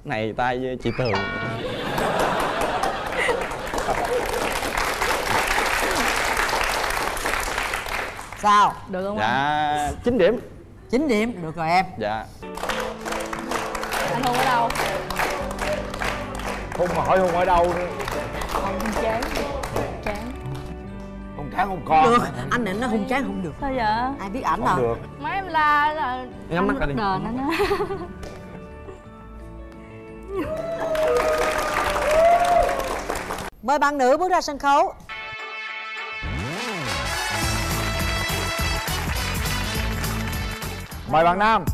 Này tay với chị Tường. Sao? Được không anh? Dạ 9 điểm. 9 điểm, được rồi em. Dạ. Anh hôn ở đâu? Hôn mà hỏi hôn ở đâu nữa. Hôn chán. Chán. Hôn trán hôn con. Được, anh định nó hung chán không được. Sao vậy? Ai biết ảnh Không hả? được. Mấy em là Nhắm mắt ra đi. đền anh á. Mời bạn nữ bước ra sân khấu. Mời bạn nam.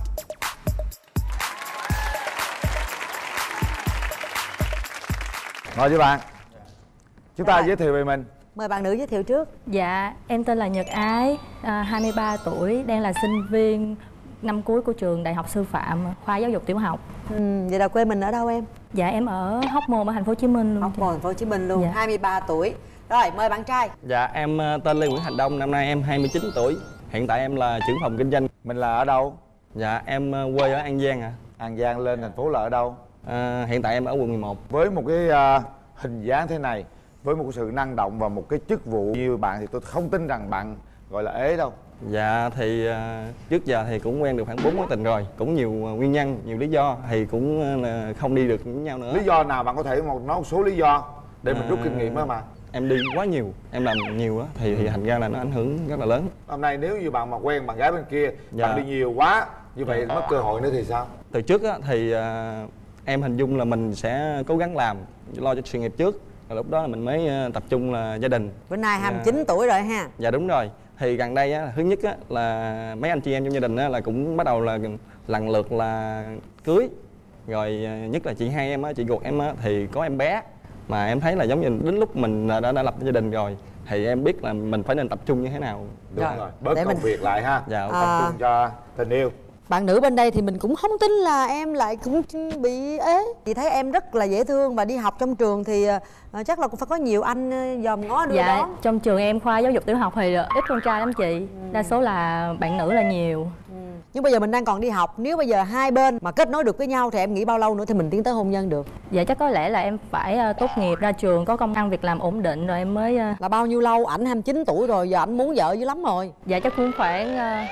Mời với bạn. Chúng ta Rồi. giới thiệu về mình. Mời bạn nữ giới thiệu trước. Dạ, em tên là Nhật Ái, 23 tuổi, đang là sinh viên năm cuối của trường Đại học Sư phạm, khoa giáo dục tiểu học. Vậy là quê mình ở đâu em? Dạ, em ở Hóc Môn ở thành phố Hồ Chí Minh luôn. Hóc Môn, thành phố Hồ Chí Minh luôn. Dạ. 23 tuổi. Rồi, mời bạn trai. Dạ em tên Lê Nguyễn Thành Đông, năm nay em 29 tuổi. Hiện tại em là trưởng phòng kinh doanh. Mình là ở đâu? Dạ em quê ở An Giang ạ. An Giang lên thành phố là ở đâu? Hiện tại em ở quận 11. Với một cái hình dáng thế này, với một sự năng động và một cái chức vụ như bạn thì tôi không tin rằng bạn gọi là ế đâu. Dạ thì trước giờ thì cũng quen được khoảng 4 mối tình rồi. Cũng nhiều nguyên nhân, nhiều lý do thì cũng không đi được với nhau nữa. Lý do nào bạn có thể nói một số lý do để mình rút kinh nghiệm đó mà. Em đi quá nhiều, em làm nhiều á thì thành ra là nó ảnh hưởng rất là lớn. Hôm nay nếu như bạn mà quen bạn gái bên kia, Dạ. bạn đi nhiều quá như vậy mất cơ hội nữa thì sao? Từ trước á thì em hình dung là mình sẽ cố gắng làm, lo cho sự nghiệp trước. Rồi lúc đó là mình mới tập trung là gia đình. Bữa nay 29 tuổi rồi ha. Dạ đúng rồi. Thì gần đây á, thứ nhất á là mấy anh chị em trong gia đình á là cũng bắt đầu là lần lượt là cưới. Rồi nhất là chị hai em á, chị ruột em á thì có em bé. Mà em thấy là giống như đến lúc mình đã lập gia đình rồi thì em biết là mình phải nên tập trung như thế nào. Đúng Rồi. rồi, bớt Để công mình- việc lại ha. Dạ Tập trung cho tình yêu. Bạn nữ bên đây thì mình cũng không tin là em lại cũng bị ế. Chị thấy em rất là dễ thương và đi học trong trường thì chắc là cũng phải có nhiều anh dòm ngó đưa Dạ, đó. trong trường em khoa giáo dục tiểu học thì ít con trai lắm chị. Đa số là bạn nữ là nhiều. Nhưng bây giờ mình đang còn đi học, nếu bây giờ hai bên mà kết nối được với nhau thì em nghĩ bao lâu nữa thì mình tiến tới hôn nhân được? Dạ chắc có lẽ là em phải tốt nghiệp ra trường có công ăn việc làm ổn định rồi em mới Là bao nhiêu lâu? Ảnh 29 tuổi rồi, giờ ảnh muốn vợ dữ lắm rồi. dạ chắc cũng khoảng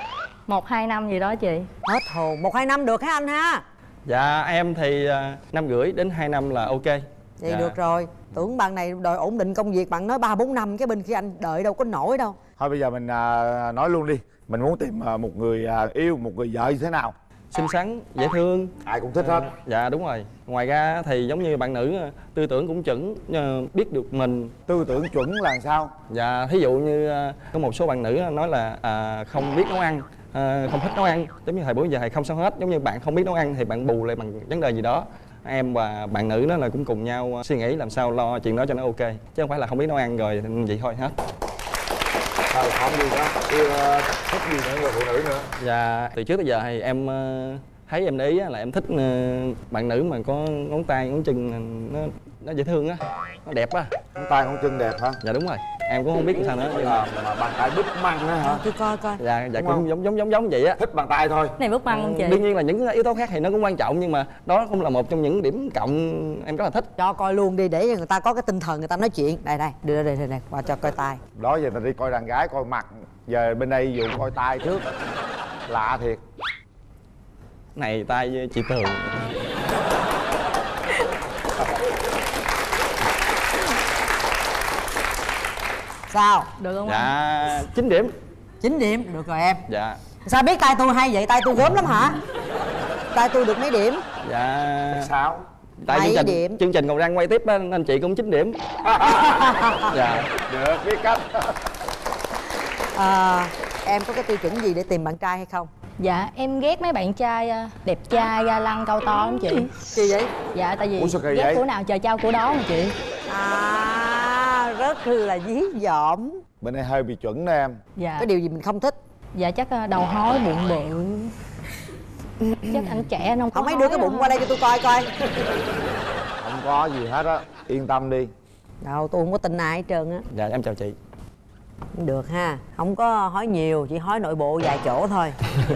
1-2 năm gì đó chị. Hết hồn, 1-2 năm được hả anh ha? Dạ em thì năm rưỡi đến 2 năm là ok. Vậy Dạ. được rồi. Tưởng bạn này đòi ổn định công việc, bạn nói 3-4 năm cái bên kia anh đợi đâu có nổi đâu. Thôi bây giờ mình nói luôn đi. Mình muốn tìm một người yêu, một người vợ như thế nào? Xinh xắn, dễ thương. Ai cũng thích hết. Dạ đúng rồi. Ngoài ra thì giống như bạn nữ tư tưởng cũng chuẩn, biết được mình. Tư tưởng chuẩn là sao? Dạ thí dụ như có một số bạn nữ nói là không biết nấu ăn, không thích nấu ăn. Giống như thời bữa giờ thì không sao hết. Giống như bạn không biết nấu ăn thì bạn bù lại bằng vấn đề gì đó. Em và bạn nữ đó là cũng cùng nhau suy nghĩ làm sao lo chuyện đó cho nó ok. Chứ không phải là không biết nấu ăn rồi vậy thôi hết. Thôi không gì đó. Yêu thích gì nữa người phụ nữ nữa? Dạ từ trước tới giờ thì em thấy em để ý á, là em thích bạn nữ mà có ngón tay ngón chân nó dễ thương á, nó đẹp á. Ngón tay ngón chân đẹp hả? Dạ đúng rồi. Em cũng không biết làm sao nữa nhưng mà Mà bàn tay búp măng á hả? Tôi coi coi. dạ Đúng cũng giống vậy á. Thích bàn tay thôi. Này bước măng không chị? Đương nhiên là những yếu tố khác thì nó cũng quan trọng nhưng mà đó cũng là một trong những điểm cộng em rất là thích. Cho coi luôn đi để người ta có cái tinh thần người ta nói chuyện. Đây đây, đưa đây qua cho coi tay. Đó giờ mình đi coi đàn gái coi mặt. Giờ bên đây dụ coi tay trước. Lạ thiệt. Này tay với chị Tường. Sao? Được không anh? Dạ 9 điểm. 9 điểm, được rồi em. Dạ. Sao biết tay tôi hay vậy? Tay tôi gớm lắm hả? Tay tôi được mấy điểm? Dạ Sao? tại Mấy chương điểm? chương trình còn đang quay tiếp á, anh chị cũng 9 điểm. Dạ. Được, biết cách. Em có cái tiêu chuẩn gì để tìm bạn trai hay không? Dạ em ghét mấy bạn trai đẹp trai ga lăng cao to lắm chị. Gì vậy? Dạ tại vì Ủa sao kỳ ghét vậy? của nào chờ trao của đó mà chị. Rất là dí dỏm. Bên đây hơi bị chuẩn đó em. Dạ. Có điều gì mình không thích? Dạ chắc đầu hói bụng bự. Chắc anh trẻ anh không có Không mấy đưa cái bụng qua đây cho tôi coi coi. Không có gì hết á. Yên tâm đi. Đâu tôi không có tin ai hết trơn á. Dạ em chào chị. Được ha, không có hói nhiều, chỉ hói nội bộ vài chỗ thôi.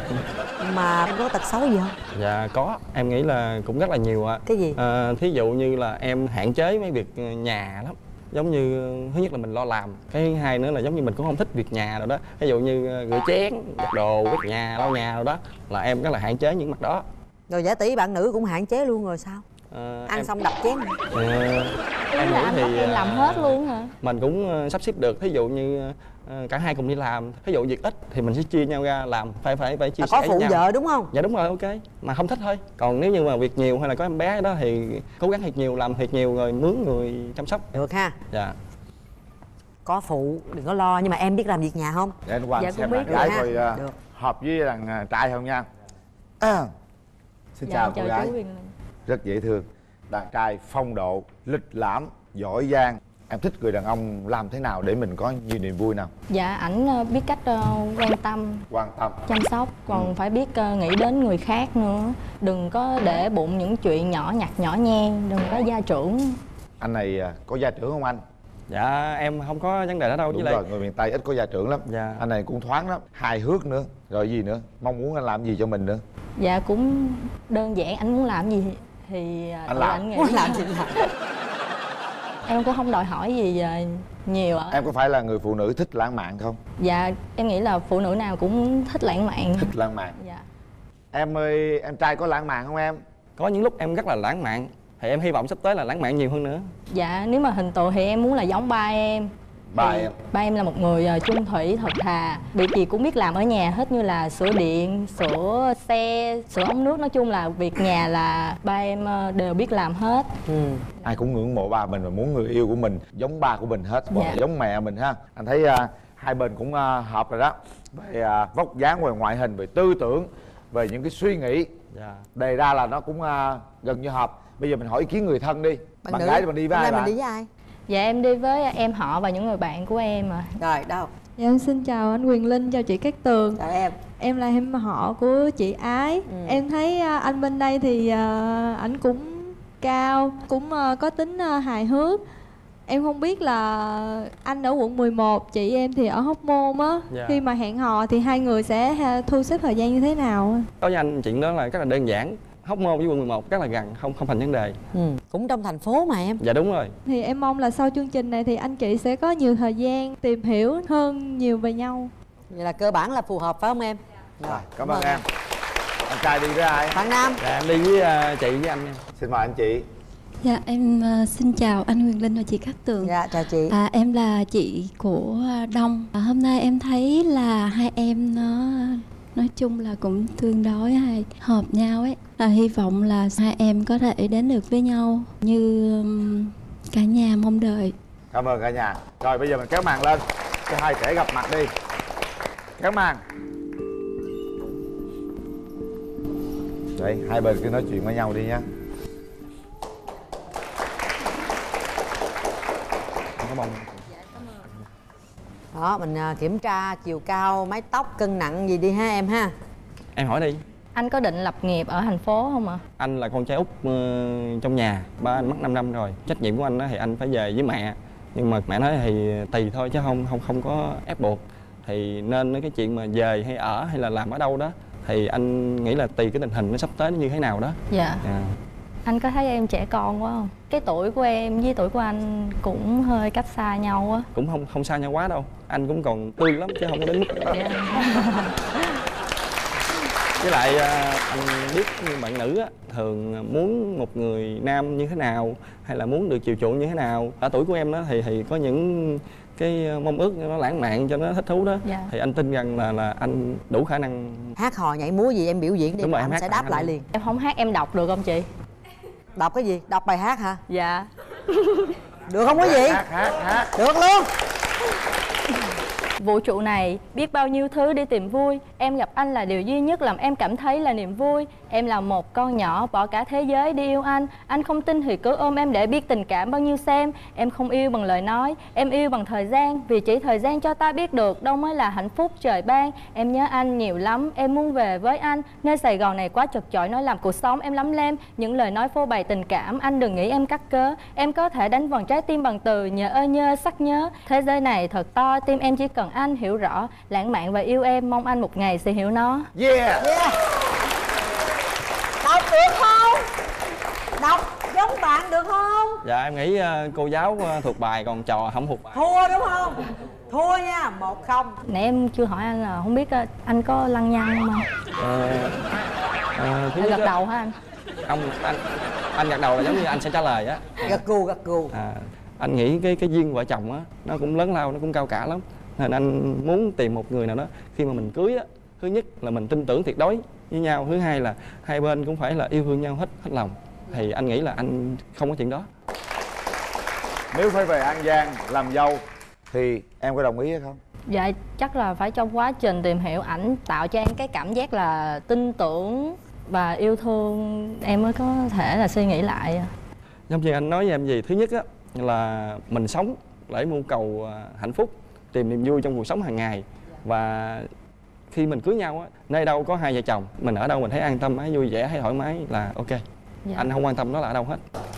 Mà em có tật xấu gì không? Dạ có, em nghĩ là cũng rất là nhiều ạ. Cái gì? Thí dụ như là em hạn chế mấy việc nhà lắm. Giống như thứ nhất là mình lo làm, cái thứ hai nữa là giống như mình cũng không thích việc nhà rồi đó. Ví dụ như rửa chén, giặt đồ, quét nhà, lau nhà rồi đó, là em rất là hạn chế những mặt đó. Rồi giả tỷ bạn nữ cũng hạn chế luôn rồi sao? Ăn em, xong đập chén. em là anh nghĩ bắt thì em làm hết luôn hả? mình cũng sắp xếp được. Thí dụ như cả hai cùng đi làm, ví dụ việc ít thì mình sẽ chia nhau ra làm, phải chia sẻ Có với phụ nhau. vợ đúng không? Dạ đúng rồi, ok, mà không thích thôi. Còn nếu như mà việc nhiều hay là có em bé đó thì cố gắng thiệt nhiều, làm thiệt nhiều rồi mướn người chăm sóc. Được ha. Dạ. Có phụ đừng có lo, nhưng mà em biết làm việc nhà không? Để anh Hoàng Dạ, xem cũng bạn biết. gái Được ha. coi Được. hợp với thằng trai không nha. Xin Dạ, chào cô gái. chú Huyền Linh. Rất dễ thương. Đàn trai phong độ, lịch lãm, giỏi giang. Em thích người đàn ông làm thế nào để mình có nhiều niềm vui nào? Dạ, ảnh biết cách quan tâm, Quan tâm. chăm sóc, còn phải biết nghĩ đến người khác nữa. Đừng có để bụng những chuyện nhỏ nhặt nhỏ nhen, đừng có gia trưởng. Anh này có gia trưởng không anh? Dạ em không có vấn đề đó đâu. Đúng với rồi, lại người miền Tây ít có gia trưởng lắm. Dạ. Anh này cũng thoáng lắm, hài hước nữa. Rồi gì nữa? Mong muốn anh làm gì cho mình nữa? Dạ cũng đơn giản, anh muốn làm gì thì Anh tự làm. anh nghĩ. Muốn làm gì làm. Em cũng không đòi hỏi gì nhiều ạ. Em có phải là người phụ nữ thích lãng mạn không? Dạ em nghĩ là phụ nữ nào cũng thích lãng mạn. Thích lãng mạn. Dạ. Em ơi, em trai có lãng mạn không em? có những lúc em rất là lãng mạn, thì em hy vọng sắp tới là lãng mạn nhiều hơn nữa. Dạ nếu mà hình tượng thì em muốn là giống ba em. Ba Thì em. ba em là một người chung thủy thật thà, việc gì cũng biết làm ở nhà hết, như là sửa điện, sửa xe, sửa ống nước, nói chung là việc nhà là ba em đều biết làm hết. Ai cũng ngưỡng mộ ba mình và muốn người yêu của mình giống ba của mình hết, Dạ. giống mẹ mình ha. Anh thấy hai bên cũng hợp rồi đó. Về vóc dáng, về ngoại hình, về tư tưởng, về những cái suy nghĩ, Dạ. đề ra là nó cũng gần như hợp. Bây giờ mình hỏi ý kiến người thân đi. Bạn nữ, gái thì mình đi với hôm ai nay bạn? mình đi với ai? Dạ em đi với em họ và những người bạn của em ạ. Rồi đâu? Dạ em xin chào anh Quyền Linh, chào chị Cát Tường. Chào em. Em là em họ của chị Ái. Em thấy anh bên đây thì ảnh cũng cao, cũng có tính hài hước. Em không biết là anh ở quận 11, chị em thì ở Hóc Môn á. Dạ. Khi mà hẹn hò thì hai người sẽ thu xếp thời gian như thế nào? Đối với anh chuyện đó là rất là đơn giản. Hóc Môn với quận 11 rất là gần, không thành vấn đề. Cũng trong thành phố mà em. Dạ đúng rồi. Thì em mong là sau chương trình này thì anh chị sẽ có nhiều thời gian tìm hiểu hơn nhiều về nhau. Vậy là cơ bản là phù hợp phải không em? Rồi, cảm ơn em. Anh trai đi với ai? Bạn Nam. Dạ em đi với chị với anh nha. Xin mời anh chị. Dạ em xin chào anh Huyền Linh và chị Cát Tường. Dạ chào chị. Em là chị của Đông. Hôm nay em thấy là hai em nó nói chung là cũng tương đối hay hợp nhau ấy. Hy vọng là hai em có thể đến được với nhau như cả nhà mong đợi. Cảm ơn cả nhà. Rồi bây giờ mình kéo màn lên cho hai trẻ gặp mặt đi. Kéo màn. Đấy, hai bên cứ nói chuyện với nhau đi nhá. Có bông. Đó mình kiểm tra chiều cao, mái tóc, cân nặng gì đi ha em ha. Em hỏi đi. Anh có định lập nghiệp ở thành phố không ạ? Anh là con trai út trong nhà, ba anh mất 5 năm rồi. Trách nhiệm của anh đó thì anh phải về với mẹ. Nhưng mà mẹ nói thì tùy thôi chứ không có ép buộc. Thì nên cái chuyện mà về hay ở hay là làm ở đâu đó thì anh nghĩ là tùy cái tình hình nó sắp tới nó như thế nào đó. Dạ. Anh có thấy em trẻ con quá không? Cái tuổi của em với tuổi của anh cũng hơi cách xa nhau á. Cũng không xa nhau quá đâu. Anh cũng còn tươi lắm chứ không có đến mức đó. Dạ. Với lại anh biết bạn nữ á, thường muốn một người nam như thế nào hay là muốn được chiều chuộng như thế nào. Ở tuổi của em đó thì có những cái mong ước nó lãng mạn cho nó thích thú đó. Dạ. Thì anh tin rằng là anh đủ khả năng. Hát hò nhảy múa gì em biểu diễn đi, Đúng rồi, em anh hát sẽ tặng đáp lại anh. liền. Em không hát, em đọc được không chị? Đọc cái gì? Đọc bài hát hả? Dạ. Được không quý vị? Hát. Được luôn. Vũ trụ này biết bao nhiêu thứ đi tìm vui. Em gặp anh là điều duy nhất làm em cảm thấy là niềm vui. Em là một con nhỏ bỏ cả thế giới đi yêu anh. Anh không tin thì cứ ôm em để biết tình cảm bao nhiêu xem. Em không yêu bằng lời nói, em yêu bằng thời gian. Vì chỉ thời gian cho ta biết được đâu mới là hạnh phúc trời ban. Em nhớ anh nhiều lắm, em muốn về với anh. Nơi Sài Gòn này quá chật chội, nói làm cuộc sống em lắm lem. Những lời nói phô bày tình cảm, anh đừng nghĩ em cắt cớ. Em có thể đánh vần trái tim bằng từ nhớ ơi nhớ sắc nhớ. Thế giới này thật to, tim em chỉ cần anh hiểu rõ. Lãng mạn và yêu em, mong anh một ngày sẽ hiểu nó. Yeah. Đọc được không? Đọc giống bạn được không? Dạ em nghĩ cô giáo thuộc bài còn trò không thuộc bài. Thua đúng không? Thua nha, 1-0. Nãy em chưa hỏi anh là không biết anh có lăng nhăng không? Thứ Hay nhất gật đầu hả anh? Không, anh gật đầu là giống như anh sẽ trả lời á. Gật gù. Anh nghĩ cái duyên vợ chồng á nó cũng lớn lao, nó cũng cao cả lắm, nên anh muốn tìm một người nào đó khi mà mình cưới á, thứ nhất là mình tin tưởng tuyệt đối với nhau, thứ hai là hai bên cũng phải là yêu thương nhau hết lòng, thì anh nghĩ là anh không có chuyện đó. Nếu phải về An Giang làm dâu thì em có đồng ý hay không? Dạ chắc là phải trong quá trình tìm hiểu ảnh tạo cho em cái cảm giác là tin tưởng và yêu thương em mới có thể là suy nghĩ lại. Giống như anh nói với em gì, thứ nhất á là mình sống để mưu cầu hạnh phúc, tìm niềm vui trong cuộc sống hàng ngày, và khi mình cưới nhau á, nơi đâu có hai vợ chồng, mình ở đâu mình thấy an tâm, thấy vui vẻ, thấy thoải mái là ok. Dạ. Anh không quan tâm nó là ở đâu hết.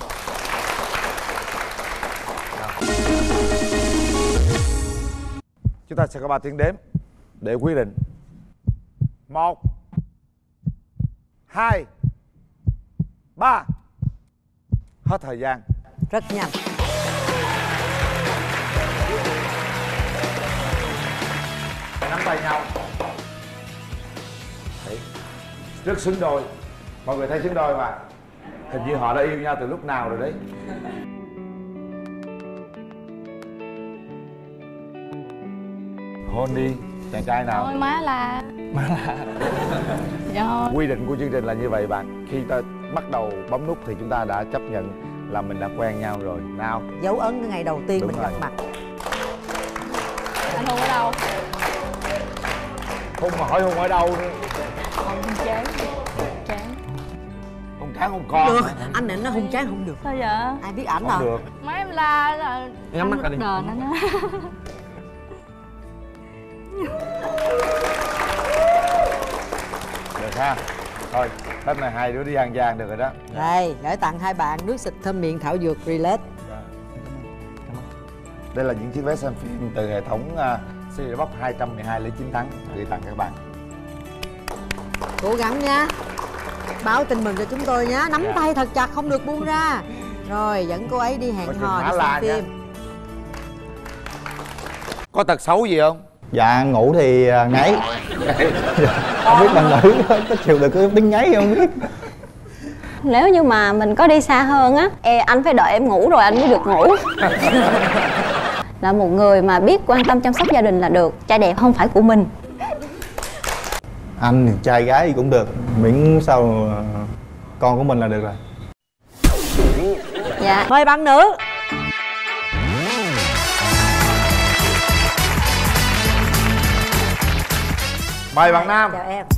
Chúng ta sẽ có 3 tiếng đếm để quyết định. 1 2 3. Hết thời gian. Rất nhanh. Nắm tay nhau. Đấy. Rất xứng đôi. Mọi người thấy xứng đôi mà. Hình như họ đã yêu nhau từ lúc nào rồi đấy. Hôn đi, chàng trai nào. Thôi má là Dạ. Quy định của chương trình là như vậy bạn. Khi ta bắt đầu bấm nút thì chúng ta đã chấp nhận là mình đã quen nhau rồi. Nào. Dấu ấn cái ngày đầu tiên Đúng mình rồi. gặp mặt. Anh hôn ở đâu? Không mà hỏi hôn ở đâu nữa. Hôn chán. Chán. Hôn trán hôn con. Được, anh định nó hung chán không được. Sao vậy? Ai biết ảnh Không hả? được. Má em là Nhắm mắt ra đi. đền anh á. Được ha. Thôi, tết này hai đứa đi An Giang được rồi đó. Đây, gửi tặng hai bạn nước xịt thơm miệng thảo dược Relax. Đây là những chiếc vé xem phim từ hệ thống Cinebox 212 lấy 9 thắng gửi tặng các bạn. Cố gắng nha. Báo tin mừng cho chúng tôi nhé. Nắm Dạ. tay thật chặt, không được buông ra. Rồi, dẫn cô ấy đi hẹn Coi chừng hò Mã đi La xem nha. phim. Có tật xấu gì không? Dạ ngủ thì ngáy. Không biết bạn nữ có chịu được cái tiếng ngáy không biết. Nếu như mà mình có đi xa hơn á, anh phải đợi em ngủ rồi anh mới được ngủ. Là một người mà biết quan tâm chăm sóc gia đình là được. Trai đẹp không phải của mình. Anh thì trai gái gì cũng được, miễn sao con của mình là được rồi. Dạ. Mời bạn nữ. Mời bạn nam. Chào em.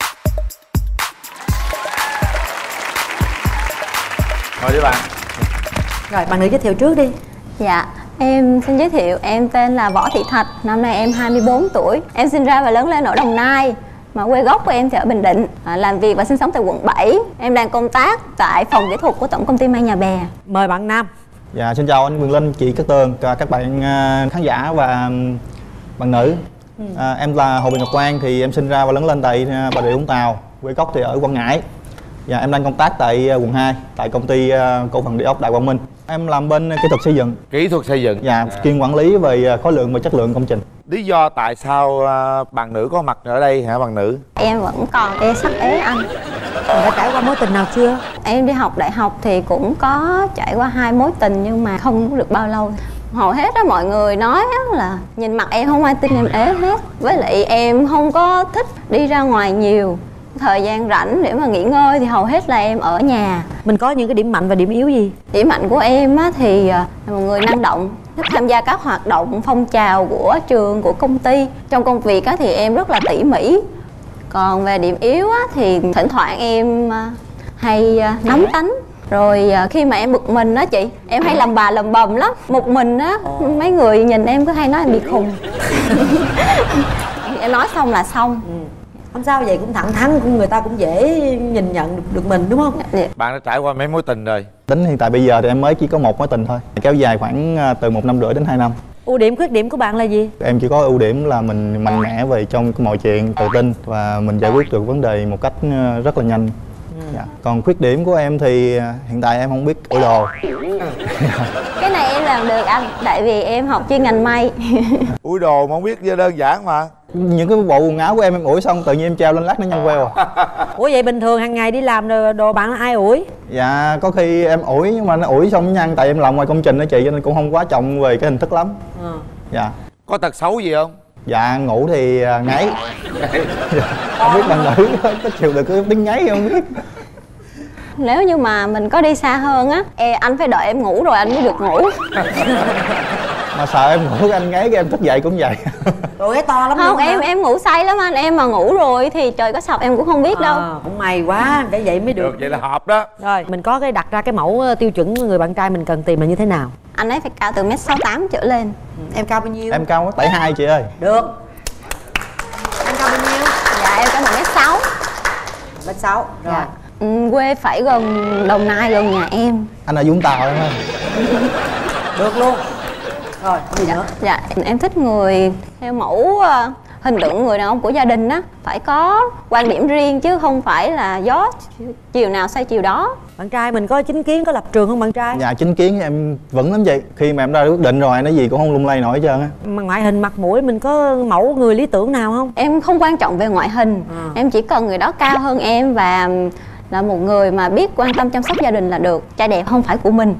Mời đi bạn. Rồi, bạn nữ giới thiệu trước đi. Dạ, em xin giới thiệu, em tên là Võ Thị Thạch, năm nay em 24 tuổi. Em sinh ra và lớn lên ở Đồng Nai, mà quê gốc của em thì ở Bình Định. Làm việc và sinh sống tại quận 7. Em đang công tác tại phòng kỹ thuật của Tổng công ty May Nhà Bè. Mời bạn nam. Dạ xin chào anh Quyền Linh, chị Cát Tường, các bạn khán giả và bạn nữ. Em là Hồ Bình Ngọc Quang, thì em sinh ra và lớn lên tại Bà Rịa Vũng Tàu, quê gốc thì ở Quảng Ngãi. Dạ em đang công tác tại quận 2, tại công ty cổ phần địa ốc Đại Quang Minh. Em làm bên kỹ thuật xây dựng. Kỹ thuật xây dựng. Dạ, chuyên quản lý về khối lượng và chất lượng công trình. Lý do tại sao bạn nữ có mặt ở đây hả bạn nữ? Em vẫn còn ê sắc ế anh. Bạn đã trải qua mối tình nào chưa? Em đi học đại học thì cũng có trải qua 2 mối tình nhưng mà không được bao lâu. Hầu hết á mọi người nói á là nhìn mặt em không ai tin em ế hết. Với lại em không có thích đi ra ngoài nhiều. Thời gian rảnh để mà nghỉ ngơi thì hầu hết là em ở nhà. Mình có những cái điểm mạnh và điểm yếu gì? Điểm mạnh của em á thì là một người năng động, thích tham gia các hoạt động phong trào của trường, của công ty. Trong công việc á, thì em rất là tỉ mỉ. Còn về điểm yếu á, thì thỉnh thoảng em hay nóng tính. Rồi khi mà em bực mình á chị, em hay làm bà làm bầm lắm. Một mình á, mấy người nhìn em cứ hay nói em bị khùng. Em nói xong là xong. Không sao, vậy cũng thẳng thắn, người ta cũng dễ nhìn nhận được mình đúng không? Dạ. Bạn đã trải qua mấy mối tình rồi? Tính hiện tại bây giờ thì em mới chỉ có một mối tình thôi, kéo dài khoảng từ 1 năm rưỡi đến 2 năm. Ưu điểm khuyết điểm của bạn là gì? Em chỉ có ưu điểm là mình mạnh mẽ về trong mọi chuyện, tự tin và mình giải quyết được vấn đề một cách rất là nhanh. Dạ. Còn khuyết điểm của em thì hiện tại em không biết ủi đồ. Cái này em làm được anh, tại vì em học chuyên ngành may. Ủi đồ mà không biết đơn giản mà. Những cái bộ quần áo của em ủi xong tự nhiên em treo lên lát nó nhăn queo à. Ủa vậy bình thường hàng ngày đi làm đồ bạn là ai ủi? Dạ có khi em ủi nhưng mà nó ủi xong nó nhăn, tại em làm ngoài công trình đó chị, cho nên cũng không quá trọng về cái hình thức lắm. Dạ. Có tật xấu gì không? Dạ ngủ thì ngáy. Không biết bạn nữ có chịu được cái tiếng ngáy không biết. Nếu như mà mình có đi xa hơn á, anh phải đợi em ngủ rồi anh mới được ngủ. Mà sợ em ngủ anh ngáy cái em thức dậy cũng vậy. Rồi cái to lắm Không, luôn hả? em ngủ say lắm anh. Em mà ngủ rồi thì trời có sập em cũng không biết đâu. Cũng may quá, để vậy mới được. Được, vậy là hợp đó. Rồi mình có cái đặt ra cái mẫu tiêu chuẩn người bạn trai mình cần tìm là như thế nào? Anh ấy phải cao từ 1m68 trở lên. Em cao bao nhiêu? Em cao 1m72 chị ơi. Được. Anh cao bao nhiêu? Dạ em cao 1m6. 1m6. Rồi. Dạ. Quê phải gần Đồng Nai, gần nhà em. Anh ở Vũng Tàu em ơi. Được luôn. Rồi, gì nữa? Dạ em thích người theo mẫu hình tượng người đàn ông của gia đình á, phải có quan điểm riêng chứ không phải là gió chiều nào xoay chiều đó. Bạn trai mình có chính kiến, có lập trường không bạn trai? Dạ chính kiến em vững lắm chị. Khi mà em ra quyết định rồi nói gì cũng không lung lay nổi hết trơn á. Mà ngoại hình mặt mũi mình có mẫu người lý tưởng nào không? Em không quan trọng về ngoại hình, em chỉ cần người đó cao hơn em và là một người mà biết quan tâm chăm sóc gia đình là được. Trai đẹp không phải của mình.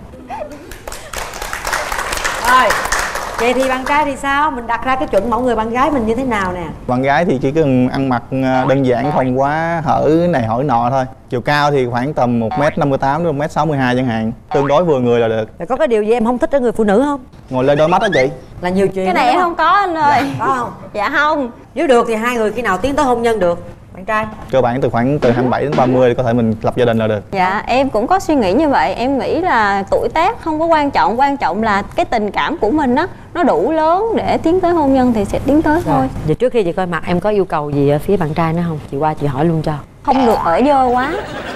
Rồi, vậy thì bạn trai thì sao? Mình đặt ra cái chuẩn mẫu người bạn gái mình như thế nào nè? Bạn gái thì chỉ cần ăn mặc đơn giản, không quá hở này hở nọ thôi. Chiều cao thì khoảng tầm 1m58 đến 1m62 chẳng hạn. Tương đối vừa người là được. Rồi có cái điều gì em không thích ở người phụ nữ không? Ngồi lên đôi mắt đó chị. Là nhiều chuyện. Cái này em không có anh ơi. Có không? Dạ không. Nếu được thì hai người khi nào tiến tới hôn nhân được? Bạn trai? Cơ bản từ khoảng từ 27 đến 30 thì có thể mình lập gia đình là được. Dạ em cũng có suy nghĩ như vậy. Em nghĩ là tuổi tác không có quan trọng. Quan trọng là cái tình cảm của mình á, nó đủ lớn để tiến tới hôn nhân thì sẽ tiến tới thôi. Vậy trước khi chị coi mặt em có yêu cầu gì ở phía bạn trai nữa không? Chị qua chị hỏi luôn cho. Không được ở dơ quá.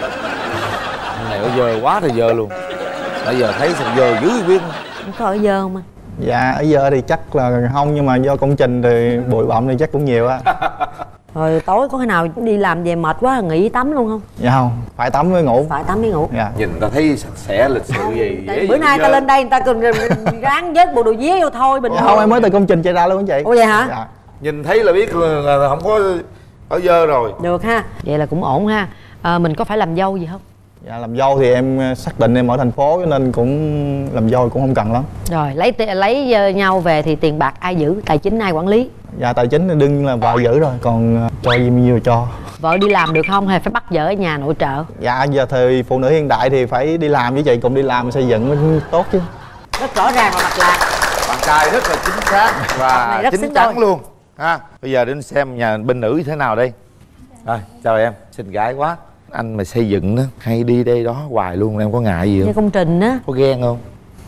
Anh này ở dơ quá thì dơ luôn. Bây giờ thấy sao dơ dữ biết. Không có ở dơ không anh? Dạ ở giờ thì chắc là không, nhưng mà do công trình thì bụi bặm thì chắc cũng nhiều á. Rồi tối có khi nào đi làm về mệt quá nghỉ tắm luôn không? Dạ không, phải tắm mới ngủ. Phải tắm mới ngủ. Dạ. Nhìn ta thấy sạch sẽ lịch sự gì. Bữa nay ta lên đây người ta cần ráng vớt bộ đồ vía vô thôi bình Dạ, thường. không, em mới từ công trình chạy ra luôn chị. Ủa vậy hả? Dạ. Nhìn thấy là biết là không có ở dơ rồi. Được ha, vậy là cũng ổn ha. Mình có phải làm dâu gì không? Dạ làm dâu thì em xác định em ở thành phố cho nên cũng làm dâu cũng không cần lắm. Rồi lấy nhau về thì tiền bạc ai giữ, tài chính ai quản lý? Dạ tài chính thì đương nhiên là vợ giữ rồi, còn cho gì nhiều cho. Vợ đi làm được không hay phải bắt vợ ở nhà nội trợ? Dạ giờ thời phụ nữ hiện đại thì phải đi làm với chị, cùng đi làm xây dựng mới tốt chứ. Rất rõ ràng và mạch lạc. Bạn trai rất là chính xác và rất chính xứng chắn đôi. luôn ha. Bây giờ đến xem nhà bên nữ như thế nào đây. Rồi chào em, xinh gái quá. Anh mà xây dựng đó hay đi đây đó hoài luôn, em có ngại gì Như không? công trình á. Có ghen không?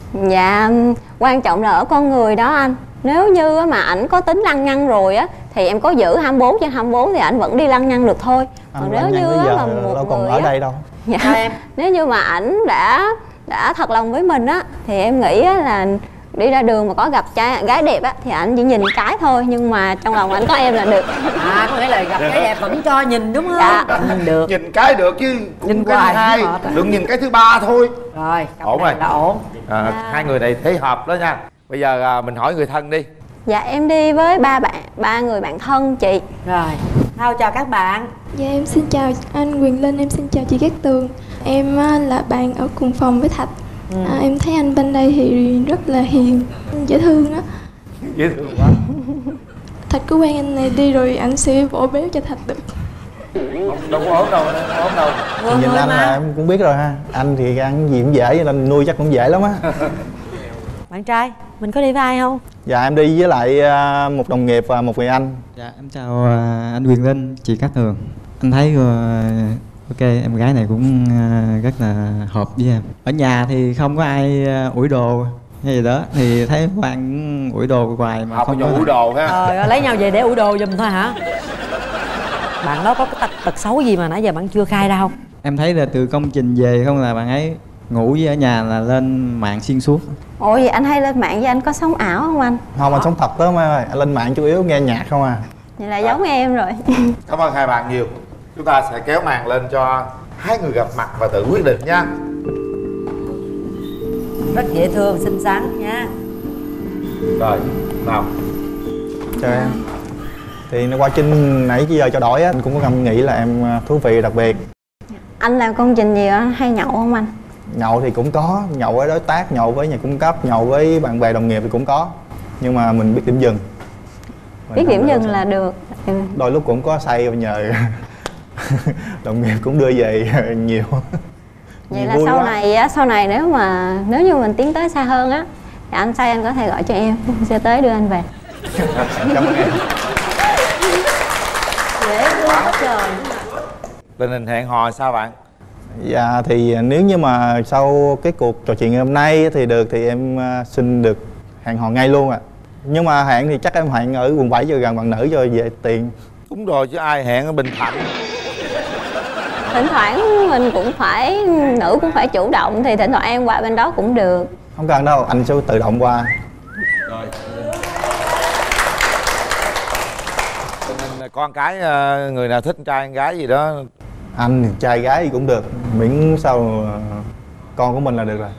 Dạ quan trọng là ở con người đó anh. Nếu như mà ảnh có tính lăng nhăng rồi á thì em có giữ 24/24 thì ảnh vẫn đi lăng nhăng được thôi. Còn nếu như bây giờ mà một đâu còn người ở á, đây đâu. dạ, em. nếu như mà ảnh đã thật lòng với mình á thì em nghĩ á là đi ra đường mà có gặp gái đẹp á thì ảnh chỉ nhìn cái thôi, nhưng mà trong lòng ảnh có em là được. Có nghĩa là gặp cái đẹp vẫn cho nhìn đúng không? Dạ. Được. Nhìn cái được chứ cũng Nhìn cái hoài thứ hai, cũng mệt á. đừng nhìn cái thứ ba thôi. Rồi, Ổn rồi. là ổn. Hai người này thấy hợp đó nha. Bây giờ mình hỏi người thân đi. Dạ em đi với ba người bạn thân chị. Rồi, Thao chào các bạn. Dạ em xin chào anh Quyền Linh, em xin chào chị Cát Tường. Em là bạn ở cùng phòng với Thạch. Em thấy anh bên đây thì rất là hiền, dễ thương á. Dễ thương quá. Thạch cứ quen anh này đi rồi anh sẽ vỗ béo cho Thạch được. Đâu có ốm đâu, ốm đâu. Nhìn anh là em cũng biết rồi ha. Anh thì ăn gì cũng dễ cho nên nuôi chắc cũng dễ lắm á. Bạn trai, Mình có đi với ai không? Dạ em đi với lại một đồng nghiệp và một người anh. Dạ em chào anh Quyền Linh, chị Cát Tường. Anh thấy ok, em gái này cũng rất là hợp với em. Ở nhà thì không có ai ủi đồ hay gì đó, thì thấy Hoàng ủi đồ hoài mà không có ủi đồ ha. Lấy nhau về để ủi đồ giùm thôi hả? Bạn đó có cái tật xấu gì mà nãy giờ bạn chưa khai ra không? Em thấy là từ công trình về không là bạn ấy ngủ với ở nhà là lên mạng xuyên suốt. Ủa vậy anh hay lên mạng với anh có sống ảo không anh? Không, anh sống thật đó Mai ơi. Anh lên mạng chủ yếu nghe nhạc không à. Vậy là giống em rồi. Cảm ơn hai bạn nhiều. Chúng ta sẽ kéo màn lên cho hai người gặp mặt và tự quyết định nha. Rất dễ thương, xinh xắn nha. Rồi, nào. Chào em. Thì qua Trinh nãy giờ cho đổi á, anh cũng có ngẫm nghĩ là em thú vị đặc biệt. Anh làm công trình gì á, hay nhậu không anh? Nhậu thì cũng có, nhậu với đối tác, nhậu với nhà cung cấp, nhậu với bạn bè đồng nghiệp thì cũng có. Nhưng mà mình biết điểm dừng. Biết điểm dừng là được. Đôi lúc cũng có say và nhờ đồng nghiệp cũng đưa về nhiều. Vậy là sau này nếu như mình tiến tới xa hơn á thì anh say anh có thể gọi cho em sẽ tới đưa anh về. Cảm ơn em. Dễ thương quá trời. Tình hình hẹn hò sao bạn? Dạ thì nếu như mà sau cái cuộc trò chuyện ngày hôm nay thì được thì em xin được hẹn hò ngay luôn ạ. Nhưng mà hẹn thì chắc em hẹn ở quận 7 cho gần bạn nữ cho về tiền. Đúng rồi chứ ai hẹn ở Bình Thạnh. Thỉnh thoảng mình cũng phải, nữ cũng phải chủ động thì thỉnh thoảng em qua bên đó cũng được. Không cần đâu, anh sẽ tự động qua. Rồi. Con cái người nào thích trai con gái gì đó. Anh thì trai gái gì cũng được, miễn sao con của mình là được rồi.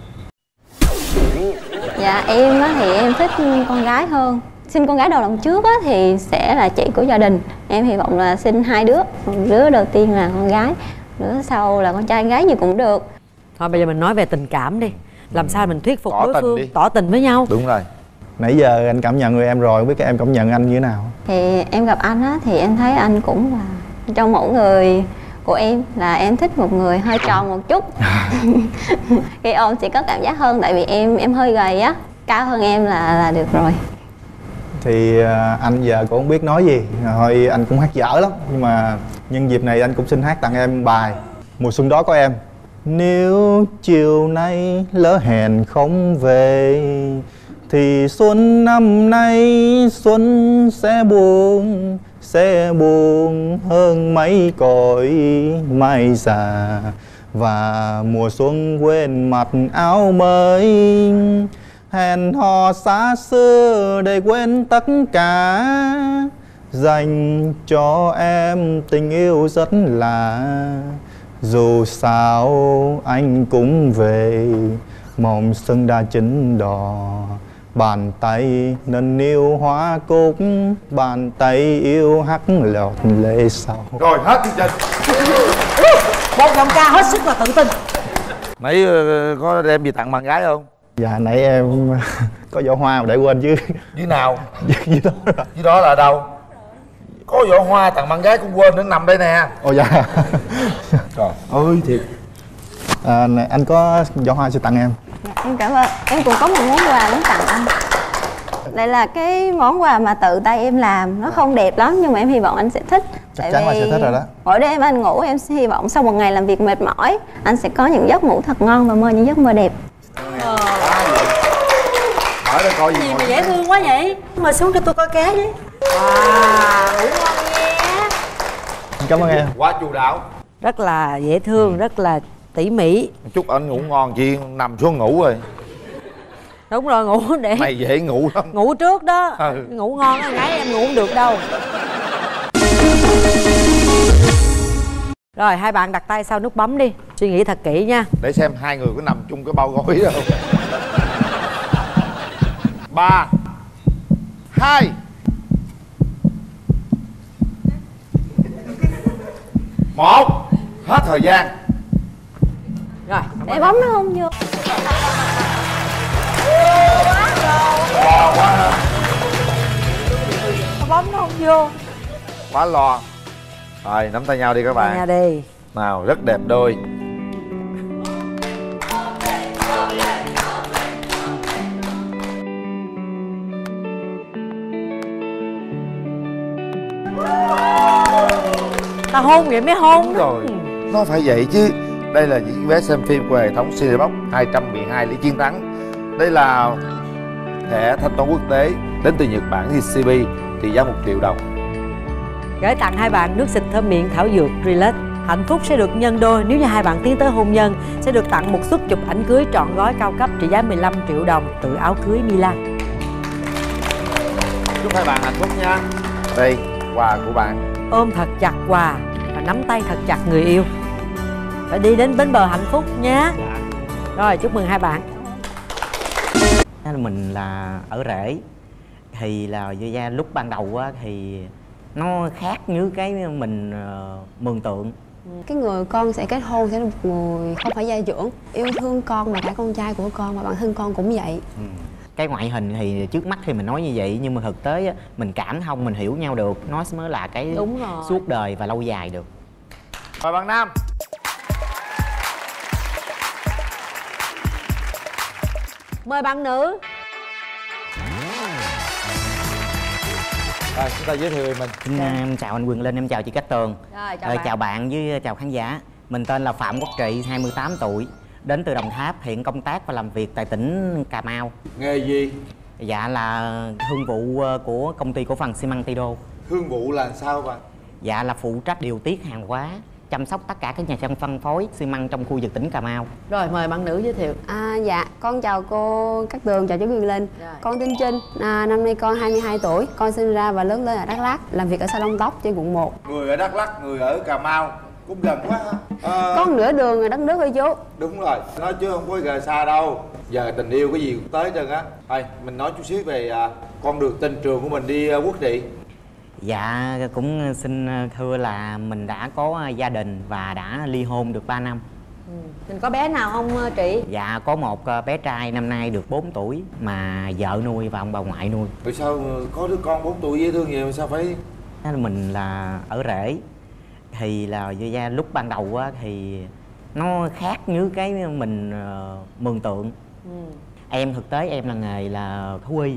Dạ em á thì em thích con gái hơn. Sinh con gái đầu lòng trước á thì sẽ là chị của gia đình. Em hy vọng là sinh 2 đứa. Đứa đầu tiên là con gái, đứa sau là con trai gái gì cũng được. Thôi bây giờ mình nói về tình cảm đi. Làm sao mình thuyết phục Tỏ đối tình phương đi. tỏ tình với nhau. Đúng rồi. Nãy giờ anh cảm nhận người em rồi, không biết các em cảm nhận anh như thế nào? Thì em gặp anh á thì em thấy anh cũng là trong mẫu người của em là em thích một người hơi tròn một chút. Khi ôm sẽ có cảm giác hơn tại vì em hơi gầy á, cao hơn em là được rồi. Thì anh giờ cũng không biết nói gì, thôi anh cũng hát dở lắm. Nhưng mà nhân dịp này anh cũng xin hát tặng em bài Mùa xuân đó có em. Nếu chiều nay lỡ hẹn không về thì xuân năm nay xuân sẽ buồn hơn mấy cõi mai già. Và mùa xuân quên mặc áo mới, hẹn hò xa xưa để quên tất cả, dành cho em tình yêu rất lạ. Dù sao anh cũng về, mộng xuân đã chín đỏ. Bàn tay nâng niu hoa cúc, bàn tay yêu hắt lọt lệ sầu. Rồi hết chương trình. Một giọng ca hết sức là tự tin. Nãy có đem gì tặng bạn gái không? Dạ nãy em có giỏ hoa mà để quên chứ. Dưới nào? Dưới đó rồi. Dưới đó là đâu? Có giỏ hoa tặng bạn gái cũng quên, nó nằm đây nè. Ồ dạ. Trời ơi thiệt. Này, anh có giỏ hoa sẽ tặng em. Dạ, em cảm ơn. Em cũng có một món quà muốn tặng anh. Đây là cái món quà mà tự tay em làm. Nó không đẹp lắm nhưng mà em hy vọng anh sẽ thích. Chắc chắn là sẽ thích rồi đó. Mỗi đêm anh ngủ em hy vọng sau một ngày làm việc mệt mỏi anh sẽ có những giấc ngủ thật ngon và mơ những giấc mơ đẹp. Hỏi đây coi gì Gì mà dễ thương quá vậy? Mời xuống cho tôi coi ké với. Wow, ngủ ngon nha. Cảm ơn em. Quá chu đáo. Rất là dễ thương, rất là tỉ mỉ. Chúc anh ngủ ngon, chị nằm xuống ngủ rồi. Đúng rồi, ngủ để Mày dễ ngủ lắm. ngủ trước đó. Ừ. Ngủ ngon á, gái em ngủ không được đâu. Rồi hai bạn đặt tay sau nút bấm đi. Suy nghĩ thật kỹ nha. Để xem hai người có nằm chung cái bao gói đâu. 3 2 1. Hết thời gian. Rồi Để bấm nó không vô. Lo quá ha. bấm nó không vô. Quá lo. Rồi nắm tay nhau đi các bạn. Nha đi. Nào rất đẹp đôi. hôn vậy mới hôn. Đúng rồi, nó phải vậy chứ. Đây là những vé xem phim của hệ thống Cinebox 212 lý chiến thắng. Đây là thẻ thanh toán quốc tế đến từ Nhật Bản JCB trị giá 1 triệu đồng. Gửi tặng hai bạn nước xịt thơm miệng thảo dược Relax. Hạnh phúc sẽ được nhân đôi nếu như hai bạn tiến tới hôn nhân. Sẽ được tặng một suất chụp ảnh cưới trọn gói cao cấp trị giá 15 triệu đồng từ áo cưới Milan. Chúc hai bạn hạnh phúc nha. Đây, quà của bạn. Ôm thật chặt quà và nắm tay thật chặt người yêu. Phải đi đến bến bờ hạnh phúc nhé. Rồi, chúc mừng hai bạn. Mình là ở rể thì là do lúc ban đầu á, thì nó khác như cái mình mường tượng. Cái người con sẽ kết hôn sẽ là một người không phải gia trưởng, yêu thương con và cả con trai của con, và bản thân con cũng vậy. Cái ngoại hình thì trước mắt thì mình nói như vậy, nhưng mà thực tế á, mình cảm thông, mình hiểu nhau được, nó mới là cái suốt đời và lâu dài được. Mời bạn nam. Mời bạn nữ. Rồi, chúng ta giới thiệu về mình. Em chào anh Quyền Linh, em chào chị Cát Tường. Rồi, chào bạn với chào khán giả. Mình tên là Phạm Quốc Trị, 28 tuổi, đến từ Đồng Tháp, hiện công tác và làm việc tại tỉnh Cà Mau. Nghề gì? Dạ là thương vụ của công ty cổ phần xi măng Tido. Thương vụ là sao bạn? Dạ là phụ trách điều tiết hàng hóa, chăm sóc tất cả các nhà xe phân phối xi măng trong khu vực tỉnh Cà Mau. Rồi, mời bạn nữ giới thiệu. Dạ, con chào cô Cát Tường, chào chú Quyền Linh. Con tên Trinh, năm nay con 22 tuổi. Con sinh ra và lớn lên ở Đắk Lắk, làm việc ở salon tóc trên quận 1. Người ở Đắk Lắk, người ở Cà Mau, cũng gần quá ha. Con nửa đường ở đất nước ơi chú. Đúng rồi, nói chứ không có gần xa đâu. Giờ tình yêu cái gì cũng tới trơn á. Thôi, mình nói chút xíu về con đường tình trường của mình đi Quốc Trị. Dạ, cũng xin thưa là mình đã có gia đình và đã ly hôn được 3 năm. Mình có bé nào không chị? Dạ, có một bé trai năm nay được 4 tuổi mà vợ nuôi và ông bà ngoại nuôi. Vì sao có đứa con 4 tuổi dễ thương vậy mà sao phải... Mình là ở rể thì là do lúc ban đầu á, thì nó khác như cái mình mường tượng. Em thực tế em là nghề là thú y.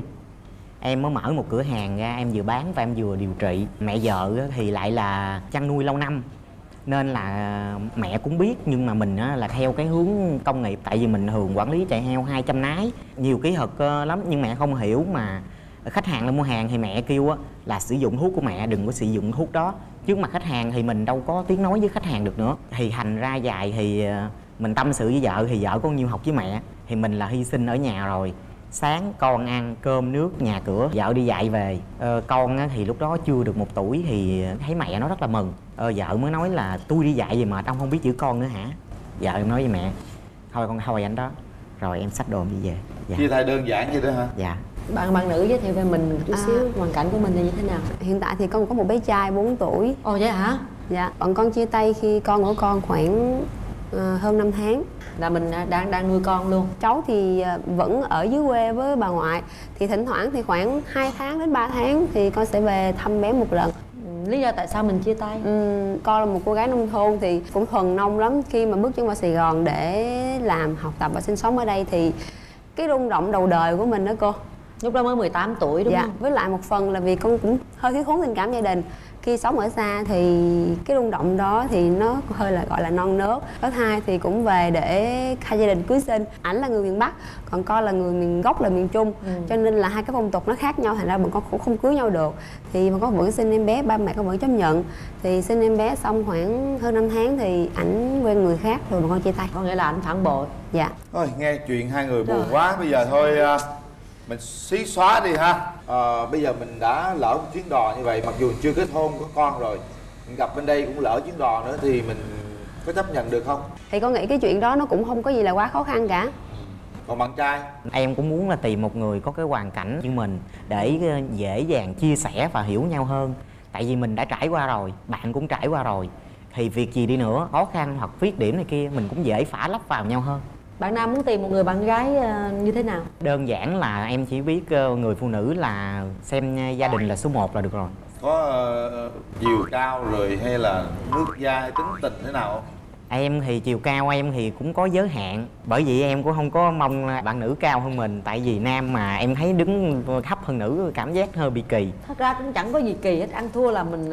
Em mới mở một cửa hàng ra, em vừa bán và em vừa điều trị. Mẹ vợ thì lại là chăn nuôi lâu năm, nên là mẹ cũng biết, nhưng mà mình là theo cái hướng công nghiệp. Tại vì mình thường quản lý chạy heo 200 nái, nhiều kỹ thuật lắm, nhưng mẹ không hiểu. Mà khách hàng lên mua hàng thì mẹ kêu là sử dụng thuốc của mẹ, đừng có sử dụng thuốc đó. Trước mặt khách hàng thì mình đâu có tiếng nói với khách hàng được nữa. Thì thành ra dài thì mình tâm sự với vợ, thì vợ có nhiêu học với mẹ, thì mình là hy sinh ở nhà rồi. Sáng con ăn cơm nước nhà cửa, vợ đi dạy về. Con thì lúc đó chưa được 1 tuổi thì thấy mẹ nó rất là mừng. Vợ mới nói là tôi đi dạy gì mà ông không biết chữ con nữa hả? Vợ em nói với mẹ thôi con thôi anh đó. Rồi em xách đồ đi về. Dạ. Chia tay đơn giản vậy đó hả? Dạ. Bạn nữ giới thiệu về mình chút xíu, hoàn cảnh của mình là như thế nào? Hiện tại thì con có một bé trai 4 tuổi. Ồ vậy hả? Dạ, bọn con chia tay khi con của con khoảng hơn 5 tháng. Là mình đang nuôi con luôn. Cháu thì vẫn ở dưới quê với bà ngoại. Thì thỉnh thoảng thì khoảng 2 tháng đến 3 tháng thì con sẽ về thăm bé một lần. Lý do tại sao mình chia tay? Con là một cô gái nông thôn thì cũng thuần nông lắm. Khi mà bước chân vào Sài Gòn để làm, học tập và sinh sống ở đây thì cái rung động đầu đời của mình đó cô. Lúc đó mới 18 tuổi đúng không? Với lại một phần là vì con cũng hơi thiếu thốn tình cảm gia đình. Khi sống ở xa thì cái rung động đó thì nó hơi là gọi là non nớt. Có thai thì cũng về để hai gia đình cưới sinh. Ảnh là người miền Bắc, còn con là người miền gốc là miền Trung. Cho nên là hai cái phong tục nó khác nhau, thành ra bọn con cũng không cưới nhau được. Thì bọn con vẫn sinh em bé, ba mẹ con vẫn chấp nhận. Thì sinh em bé xong khoảng hơn 5 tháng thì ảnh quen người khác rồi bọn con chia tay. Có nghĩa là ảnh phản bội. Dạ. Thôi nghe chuyện hai người buồn quá. Bây giờ thôi mình xí xóa đi ha. Bây giờ mình đã lỡ một chuyến đò như vậy, mặc dù chưa kết hôn có con rồi, mình gặp bên đây cũng lỡ chuyến đò nữa thì mình có chấp nhận được không? Thì con nghĩ cái chuyện đó nó cũng không có gì là quá khó khăn cả. Còn bạn trai? Em cũng muốn là tìm một người có cái hoàn cảnh như mình để dễ dàng chia sẻ và hiểu nhau hơn. Tại vì mình đã trải qua rồi, bạn cũng trải qua rồi, thì việc gì đi nữa, khó khăn hoặc khuyết điểm này kia mình cũng dễ phả lấp vào nhau hơn. Bạn nam muốn tìm một người bạn gái như thế nào? Đơn giản là em chỉ biết người phụ nữ là xem gia đình là số 1 là được rồi. Có chiều cao rồi hay là nước da hay tính tình thế nào không? Em thì chiều cao em thì cũng có giới hạn. Bởi vì em cũng không có mong bạn nữ cao hơn mình. Tại vì nam mà em thấy đứng thấp hơn nữ cảm giác hơi bị kỳ. Thật ra cũng chẳng có gì kỳ hết, ăn thua là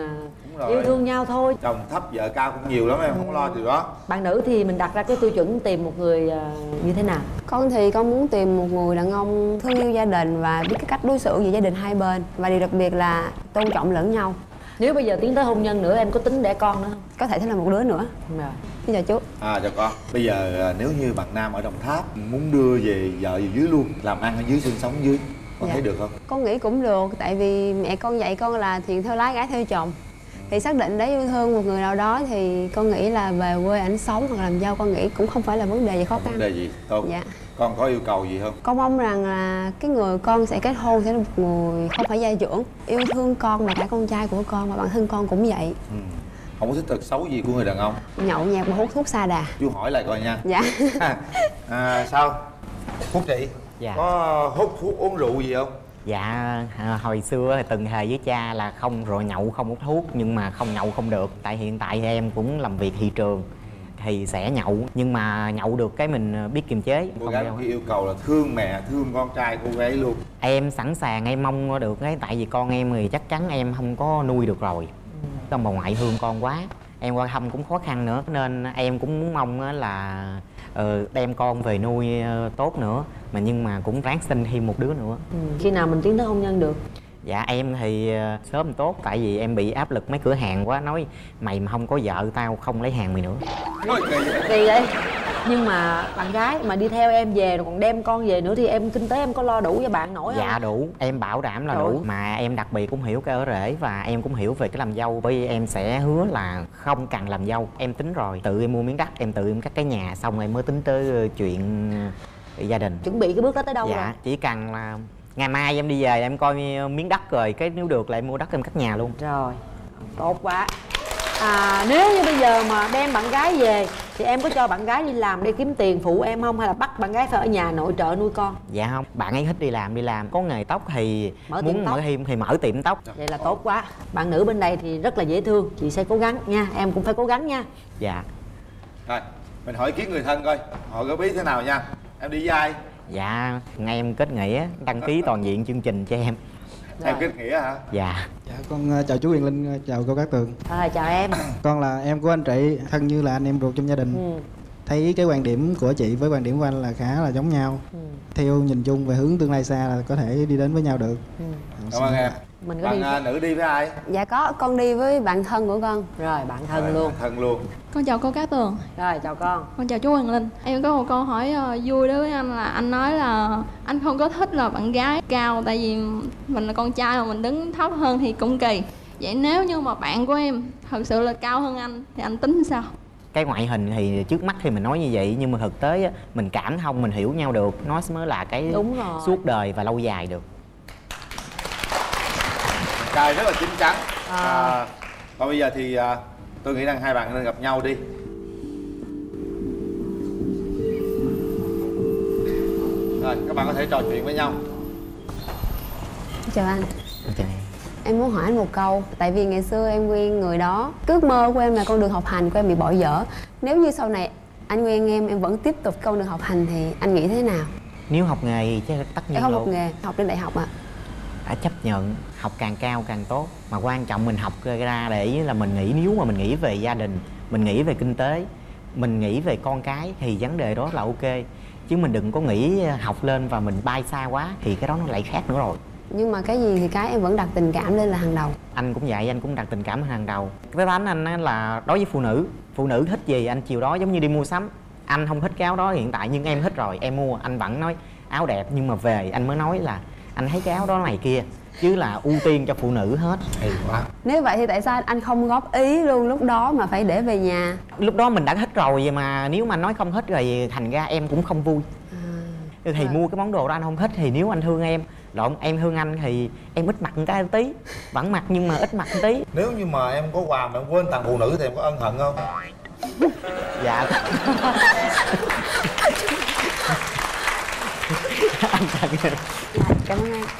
Đúng rồi. Yêu thương nhau thôi. Chồng thấp vợ cao cũng nhiều lắm, em không lo điều đó. Bạn nữ thì mình đặt ra cái tiêu chuẩn tìm một người như thế nào? Con thì con muốn tìm một người đàn ông thương yêu gia đình và biết cái cách đối xử với gia đình hai bên, và điều đặc biệt là tôn trọng lẫn nhau. Nếu bây giờ tiến tới hôn nhân nữa, em có tính đẻ con nữa không? Có thể thêm là một đứa nữa. Rồi. Bây giờ chú. Chào con. Bây giờ nếu như bạn nam ở Đồng Tháp muốn đưa về vợ về dưới luôn, làm ăn ở dưới, sinh sống dưới, con thấy được không? Con nghĩ cũng được, tại vì mẹ con dạy con là thuyền theo lái, gái theo chồng. Thì xác định để yêu thương một người nào đó thì con nghĩ là về quê ảnh sống hoặc làm dâu, con nghĩ cũng không phải là vấn đề gì khó khăn. Vấn đề gì? Tốt. Dạ. Con có yêu cầu gì không? Con mong rằng là cái người con sẽ kết hôn sẽ là một người không phải gia trưởng, yêu thương con và cả con trai của con, và bản thân con cũng vậy. Không có thích tật xấu gì của người đàn ông? Nhậu nhẹt và hút thuốc sa đà. Chú hỏi lại coi nha. Dạ. Sao? Hút chị? Dạ. Có hút thuốc uống rượu gì không? Dạ, hồi xưa thì từng thề với cha là không rồi nhậu không hút thuốc, nhưng mà không nhậu không được. Tại hiện tại thì em cũng làm việc thị trường thì sẽ nhậu, nhưng mà nhậu được cái mình biết kiềm chế. Cô gái khi yêu cầu là thương mẹ, thương con trai cô gái luôn. Em sẵn sàng, em mong được cái, tại vì con em thì chắc chắn em không có nuôi được rồi. Ông bà ngoại thương con quá, em qua thăm cũng khó khăn nữa, nên em cũng muốn mong là đem con về nuôi tốt nữa, nhưng mà cũng ráng sinh thêm một đứa nữa. Khi nào mình tiến tới hôn nhân được? Dạ em thì sớm tốt, tại vì em bị áp lực mấy cửa hàng quá, nói mày mà không có vợ tao không lấy hàng mày nữa. Kỳ vậy. Nhưng mà bạn gái mà đi theo em về rồi còn đem con về nữa thì em kinh tế em có lo đủ cho bạn nổi không? Dạ đủ, em bảo đảm là đủ. Mà em đặc biệt cũng hiểu cái ở rể và em cũng hiểu về cái làm dâu, bởi vì em sẽ hứa là không cần làm dâu. Em tính rồi, tự em mua miếng đất, em tự em cắt cái nhà, xong em mới tính tới chuyện gia đình. Chuẩn bị cái bước đó tới đâu rồi? Dạ, chỉ cần là ngày mai em đi về em coi miếng đất rồi cái nếu được là em mua đất em cắt nhà luôn. Rồi, tốt quá. Nếu như bây giờ mà đem bạn gái về thì em có cho bạn gái đi làm để kiếm tiền phụ em không, hay là bắt bạn gái phải ở nhà nội trợ nuôi con? Dạ không, bạn ấy thích đi làm, có nghề tóc thì Mở muốn tiệm tóc. mở thêm thì mở tiệm tóc. Vậy là tốt quá. Bạn nữ bên đây thì rất là dễ thương, chị sẽ cố gắng nha, em cũng phải cố gắng nha. Dạ. Rồi, mình hỏi ý kiến người thân coi, họ góp ý thế nào nha. Em đi với ai? Dạ, ngày em kết nghĩa đăng ký toàn diện chương trình cho em. Em kết nghĩa hả? Dạ. Dạ con chào chú Quyền Linh, chào cô Cát Tường. Chào em. Con là em của anh chị, thân như là anh em ruột trong gia đình. Thấy cái quan điểm của chị với quan điểm của anh là khá là giống nhau. Theo nhìn chung về hướng tương lai xa là có thể đi đến với nhau được. Cảm ơn em. Mình có đi nữ đi với ai? Dạ có, con đi với bạn thân của con. Rồi, bạn thân luôn. Bạn thân luôn. Con chào cô Cát Tường. Rồi, chào con. Con chào chú Hoàng Linh. Em có một câu hỏi vui đối với anh, là anh nói là anh không có thích là bạn gái cao, tại vì mình là con trai mà mình đứng thấp hơn thì cũng kỳ. Vậy nếu như mà bạn của em thật sự là cao hơn anh thì anh tính sao? Cái ngoại hình thì trước mắt thì mình nói như vậy, nhưng mà thực tế á, mình cảm thông, mình hiểu nhau được, nó mới là cái suốt đời và lâu dài được. Trai rất là chín chắn. Còn bây giờ thì tôi nghĩ rằng hai bạn nên gặp nhau đi. Rồi, các bạn có thể trò chuyện với nhau. Chào anh. Chào em. Em muốn hỏi anh một câu, tại vì ngày xưa em quen người đó, ước mơ của em là con đường học hành của em bị bỏ dở. Nếu như sau này anh quen em vẫn tiếp tục con đường học hành thì anh nghĩ thế nào? Nếu học nghề thì chắc tất nhiên em không luôn. học nghề, học lên đại học ạ. Đã chấp nhận, học càng cao càng tốt. Mà quan trọng mình học ra để là mình nghĩ, nếu mà mình nghĩ về gia đình, mình nghĩ về kinh tế, mình nghĩ về con cái thì vấn đề đó là ok. Chứ mình đừng có nghĩ học lên và mình bay xa quá thì cái đó nó lại khác nữa rồi. Nhưng mà cái gì thì cái em vẫn đặt tình cảm lên là hàng đầu. Anh cũng vậy, anh cũng đặt tình cảm lên hàng đầu. Cái bánh anh là đối với phụ nữ thích gì anh chiều đó, giống như đi mua sắm. Anh không thích cái áo đó hiện tại nhưng em thích rồi, em mua, anh vẫn nói áo đẹp, nhưng mà về anh mới nói là anh thấy cái áo đó này kia, chứ là ưu tiên cho phụ nữ hết. Quá. Nếu vậy thì tại sao anh không góp ý luôn lúc đó mà phải để về nhà? Lúc đó mình đã thích rồi, vậy mà nếu mà anh nói không thích rồi thành ra em cũng không vui. Thì mua cái món đồ đó anh không thích, thì nếu anh thương em, lộn em thương anh thì em ít mặc một cái tí, vẫn mặc nhưng mà ít mặc một tí. Nếu như mà em có quà mà em quên tặng phụ nữ thì em có ân hận không? Dạ. Anh tặng. Cảm ơn anh.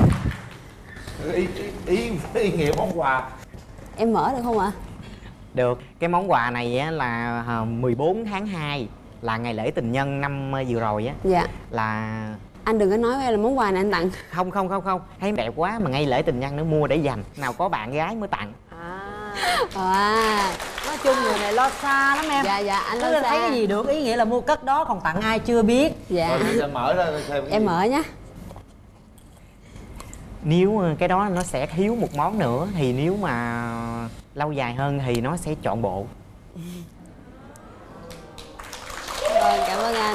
Ý nghĩa món quà em mở được không ạ? Được. Cái món quà này á là 14 tháng 2 là ngày lễ tình nhân năm vừa rồi á. Dạ. Là anh đừng có nói với em là món quà này anh tặng. Không thấy đẹp quá mà ngay lễ tình nhân nữa, mua để dành, nào có bạn gái mới tặng. Nói chung người này lo xa lắm em. Dạ anh lo Cứ xa. thấy cái gì được ý nghĩa là mua cất đó, còn tặng ai chưa biết. Dạ. Rồi thì em mở ra xem. Em mở nhá. Nếu cái đó nó sẽ thiếu một món nữa thì nếu mà lâu dài hơn thì nó sẽ chọn bộ. Vâng, cảm ơn anh.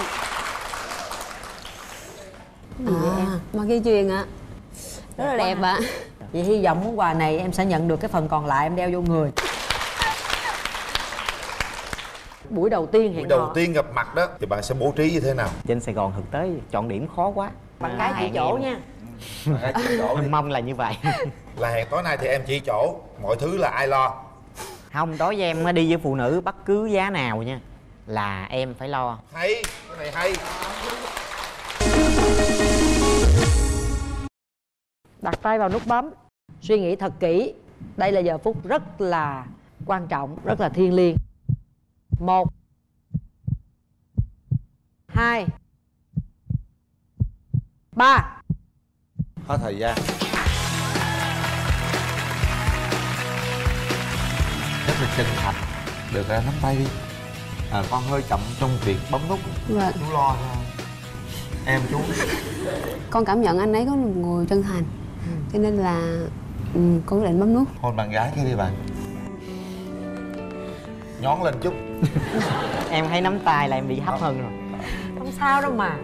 Mà dây chuyền ạ. Rất là đẹp ạ. Vậy hy vọng món quà này em sẽ nhận được cái phần còn lại em đeo vô người. Buổi đầu tiên hẹn Buổi đầu hò. tiên gặp mặt đó thì bạn sẽ bố trí như thế nào? Trên Sài Gòn thực tế chọn điểm khó quá. Bạn gái chỉ chỗ nha. Bạn gái chỉ chỗ đi. Mình mong là như vậy. Là hẹn tối nay thì em chỉ chỗ, mọi thứ là ai lo? Không, đối với em đi với phụ nữ bất cứ giá nào nha là em phải lo. Hay, cái này hay. Đặt tay vào nút bấm. Suy nghĩ thật kỹ. Đây là giờ phút rất là quan trọng, rất là thiêng liêng. 1 2 3. Hết thời gian. Rất là chân thành. Được rồi, nắm tay đi. Con hơi chậm trong việc bấm nút. Vâng. Chú lo cho em chú. Con cảm nhận anh ấy có một người chân thành. Cho nên là con quyết định bấm nút. Hôn bạn gái kia đi bạn. Nhón lên chút. Em thấy nắm tay là em bị hấp hơn rồi. Không sao đâu mà.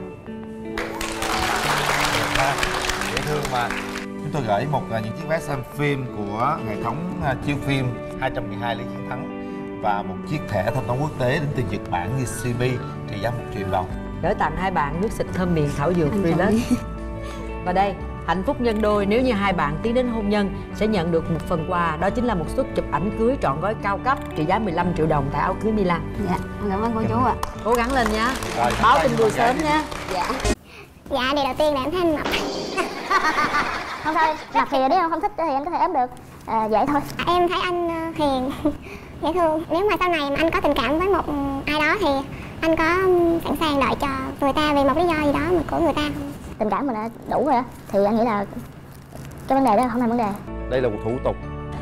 Dễ thương mà. Chúng tôi gửi những chiếc vé xem phim của hệ thống chiếu phim 212 Lý Chiến Thắng và một chiếc thẻ thanh toán quốc tế đến từ Nhật Bản như CB trị giá 1 triệu đồng. Gửi tặng hai bạn nước xịt thơm miệng thảo dược Relax. Và đây, hạnh phúc nhân đôi nếu như hai bạn tiến đến hôn nhân sẽ nhận được một phần quà, đó chính là một suất chụp ảnh cưới trọn gói cao cấp trị giá 15 triệu đồng tại áo cưới Milan. Dạ, cảm ơn cô chú ạ. Cố gắng lên nha. Rồi, Báo tin vui sớm nha. Dạ. Dạ, điều đầu tiên là em thấy anh mập. Không thôi, mập thì nếu không thích thì em có thể ốm được. Vậy thôi. Em thấy anh hiền, dễ thương. Nếu mà sau này mà anh có tình cảm với một ai đó thì anh có sẵn sàng đợi cho người ta vì một lý do gì đó mà của người ta không? Tình cảm mình đã đủ rồi đó, thì anh nghĩ là cái vấn đề đó không là vấn đề. Đây là một thủ tục.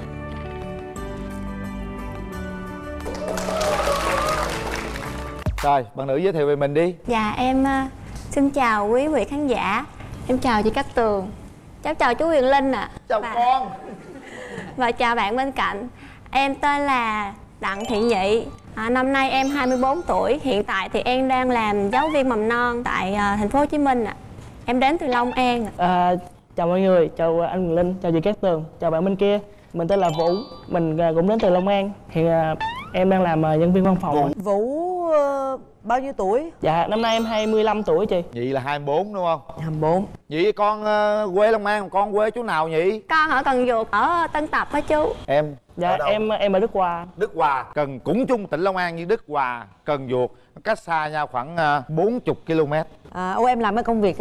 Rồi, bạn nữ giới thiệu về mình đi. Dạ em xin chào quý vị khán giả. Em chào chị Cát Tường. Cháu chào chú Huyền Linh ạ. Chào con. Và chào bạn bên cạnh. Em tên là Đặng Thị Nhị. Năm nay em 24 tuổi. Hiện tại thì em đang làm giáo viên mầm non tại thành phố Hồ Chí Minh ạ. Em đến từ Long An ạ. Chào mọi người, chào anh Huyền Linh, chào chị Cát Tường, chào bạn bên kia. Mình tên là Vũ, mình cũng đến từ Long An. Hiện em đang làm nhân viên văn phòng. Vũ bao nhiêu tuổi? Dạ, năm nay em 25 tuổi chị. Nhị là 24 đúng không? 24. Nhị con quê Long An, con quê chỗ nào nhỉ? Con ở Cần Duộc, ở Tân Tập á chú. Em? Dạ, em ở Đức Hòa. Đức Hòa, cũng chung tỉnh Long An như Đức Hòa, Cần Duộc, cách xa nhau khoảng 40 km. Em làm cái công việc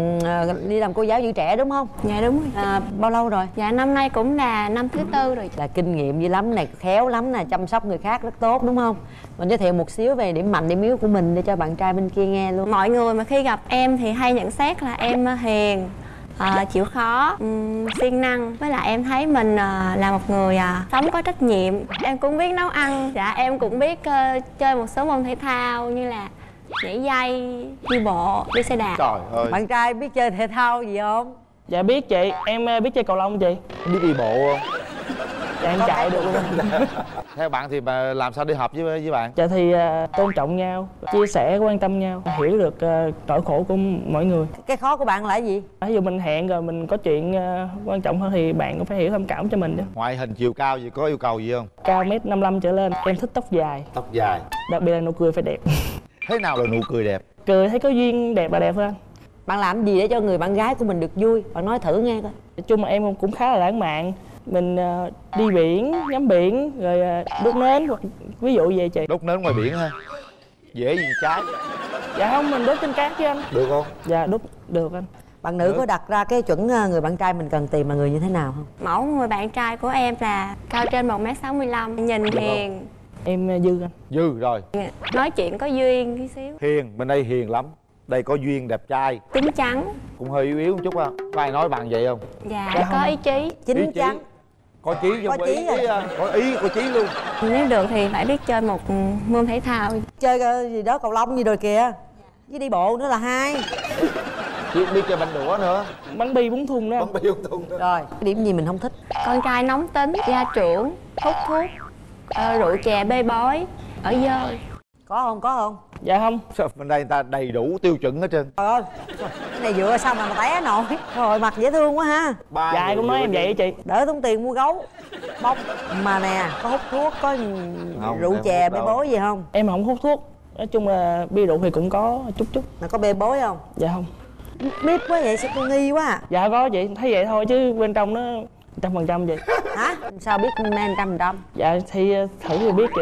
đi làm cô giáo giữ trẻ đúng không? Dạ đúng rồi. Bao lâu rồi? Dạ năm nay cũng là năm thứ 4 rồi. Là kinh nghiệm dữ lắm này, khéo lắm nè, chăm sóc người khác rất tốt đúng không? Mình giới thiệu một xíu về điểm mạnh điểm yếu của mình để cho bạn trai bên kia nghe luôn. Mọi người mà khi gặp em thì hay nhận xét là em hiền, chịu khó, siêng năng. Với lại em thấy mình là một người sống có trách nhiệm. Em cũng biết nấu ăn. Dạ em cũng biết chơi một số môn thể thao như là nhảy dây, đi bộ, đi xe đạp. Trời ơi. Bạn trai biết chơi thể thao gì không? Dạ biết chị, em biết chơi cầu lông chị. Em biết đi bộ không? Dạ em chạy được luôn. Theo bạn thì mà làm sao đi hợp với bạn? Dạ thì tôn trọng nhau, chia sẻ, quan tâm nhau, hiểu được nỗi khổ của mỗi người. Cái khó của bạn là gì? Ví dụ mình hẹn rồi mình có chuyện quan trọng hơn thì bạn cũng phải hiểu, thông cảm cho mình chứ. Ngoại hình chiều cao gì có yêu cầu gì không? Cao 1m55 trở lên, em thích tóc dài. Tóc dài. Đặc biệt là nụ cười phải đẹp. Thế nào là nụ cười đẹp? Cười thấy có duyên đẹp là đẹp thôi anh. Bạn làm gì để cho người bạn gái của mình được vui? Bạn nói thử nghe coi. Nói chung là em cũng khá là lãng mạn. Mình đi biển, ngắm biển, rồi đốt nến hoặc ví dụ vậy chị. Đốt nến ngoài biển ha? Dễ gì trái? Dạ không, mình đốt trên cát chứ anh. Được không? Dạ đốt được anh. Bạn nữ có đặt ra cái chuẩn người bạn trai mình cần tìm là người như thế nào không? Mẫu người bạn trai của em là cao trên 1m65, nhìn hiền. Em dư anh. Dư rồi. Nói chuyện có duyên tí xíu. Hiền, bên đây hiền lắm. Đây có duyên, đẹp trai. Chín chắn. Cũng hơi yếu yếu một chút á. Có ai nói bạn vậy không? Dạ, có ý chí. Chín chắn. Có chí chứ không có ý, có ý có chí luôn. Nếu được thì phải biết chơi một môn thể thao. Chơi gì đó cầu lông gì rồi kìa, với đi bộ nữa là 2. Biết chơi banh đũa nữa. Bắn bi búng thun đó. Bắn bi búng thun đó. Rồi, cái điểm gì mình không thích? Con trai nóng tính, gia trưởng, hút thuốc, rượu chè bê bối, ở dơ. Có không? Có không? Dạ không. Sao bên đây người ta đầy đủ tiêu chuẩn hết trơn. Trời ơi, cái này dựa sao mà té nổi. Rồi mặt dễ thương quá ha. Dạ ai cũng nói em vậy á chị. Đỡ tốn tiền mua gấu bông. Mà nè, có hút thuốc, có không, rượu chè bê bối gì không? Em không hút thuốc. Nói chung là bia rượu thì cũng có chút. Mà có bê bối không? Dạ không. Biết quá vậy, sao tôi nghi quá à? Dạ có chị, thấy vậy thôi chứ bên trong nó 100% vậy. Hả? Sao biết men 100%? Dạ thì thử thì biết chị.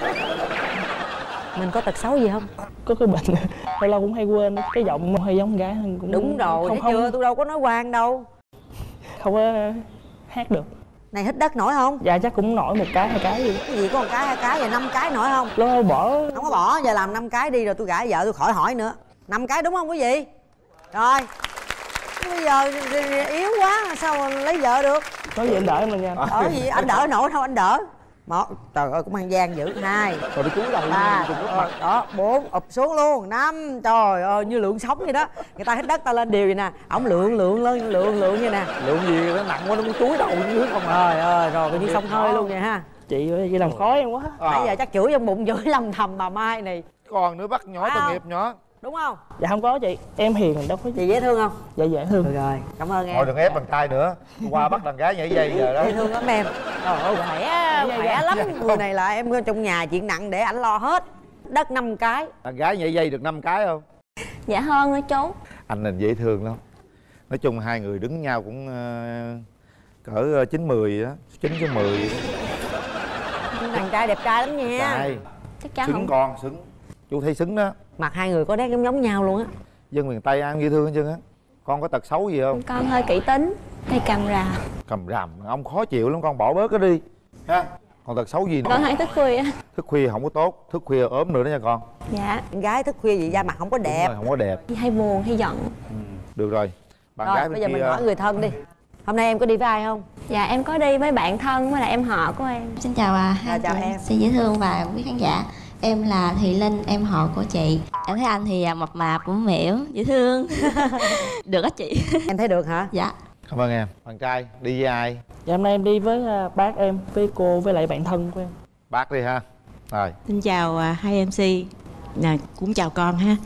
Mình có tật xấu gì không? Có cái bệnh lâu lâu cũng hay quên, cái giọng hơi giống gái cũng đúng rồi, thấy chưa, tôi đâu có nói quan đâu. Không có hát được. Này hít đất nổi không? Dạ chắc cũng nổi 1 cái 2 cái gì. Cái gì có 1 cái 2 cái, vậy 5 cái nổi không? Lo bỏ. Không có bỏ, giờ làm 5 cái đi rồi tôi gả vợ tôi khỏi hỏi nữa. 5 cái đúng không quý vị? Rồi. Bây giờ yếu quá sao lấy vợ được? Có gì anh đỡ em là nha. Ở gì anh đỡ nổi đâu, anh đỡ. 1, trời ơi cũng ăn gian dữ. 2, rồi đi cúi đầu 3, đó 4, ụp xuống luôn. 5, trời ơi như lượng sống vậy đó. Người ta hít đất ta lên đều vậy nè, ổng lượng lên như nè. Lượng gì nó nặng quá nó túi đầu dưới không à. Trời ơi, rồi coi như xông hơi luôn vậy ha. Chị vậy làm khó em quá. Nãy giờ chắc chửi trong bụng chửi lầm thầm bà Mai này. Còn nữa bắt nhỏ tội nghiệp nhỏ. Đúng không? Dạ không có chị, em hiền đâu có. Chị dễ thương không? Dạ dễ thương. Rồi, cảm ơn em. Thôi đừng ép bạn trai nữa. Qua bắt đàn gái nhảy dây giờ đó. Dễ thương lắm em. Trời ơi khỏe lắm. Người này là em trong nhà chuyện nặng để ảnh lo hết. Đất 5 cái. Đàn gái nhảy dây được 5 cái không? Dạ hơn nữa chú. Anh này dễ thương lắm. Nói chung hai người đứng nhau cũng cỡ 9-10 đó, 9/10. Thằng trai đẹp trai lắm nha. Trai. Chắc chắn xứng không. con, xứng. Chú thấy xứng đó. Mặt hai người có nét giống nhau luôn á. Dân miền Tây ăn dễ thương hết trơn á. Con có tật xấu gì không? Con hơi kỹ tính, hay cầm ràm. Cầm ràm, ông khó chịu lắm, con bỏ bớt cái đi ha. Còn tật xấu gì nữa? Con hay thức khuya. Thức khuya không có tốt, thức khuya ốm nữa đó nha con. Dạ. Con gái thức khuya vậy da mặt không có đẹp. Đúng rồi, không có đẹp. Hay buồn, hay giận. Được rồi. Bạn Rồi gái bây giờ kia... mình hỏi người thân đi. Hôm nay em có đi với ai không? Dạ em có đi với bạn thân với lại em họ của em. Xin chào hai chào chị em. Xin dễ thương và quý khán giả. Em là Thị Linh, em họ của chị. Em thấy anh thì mập mạp cũng mẻo, dễ thương. Được á chị. Em thấy được hả? Dạ. Cảm ơn em. Bạn trai đi với ai? Dạ hôm nay em đi với bác em, với cô, với lại bạn thân của em. Bác đi ha. Rồi. Xin chào hai MC. Cũng chào con ha.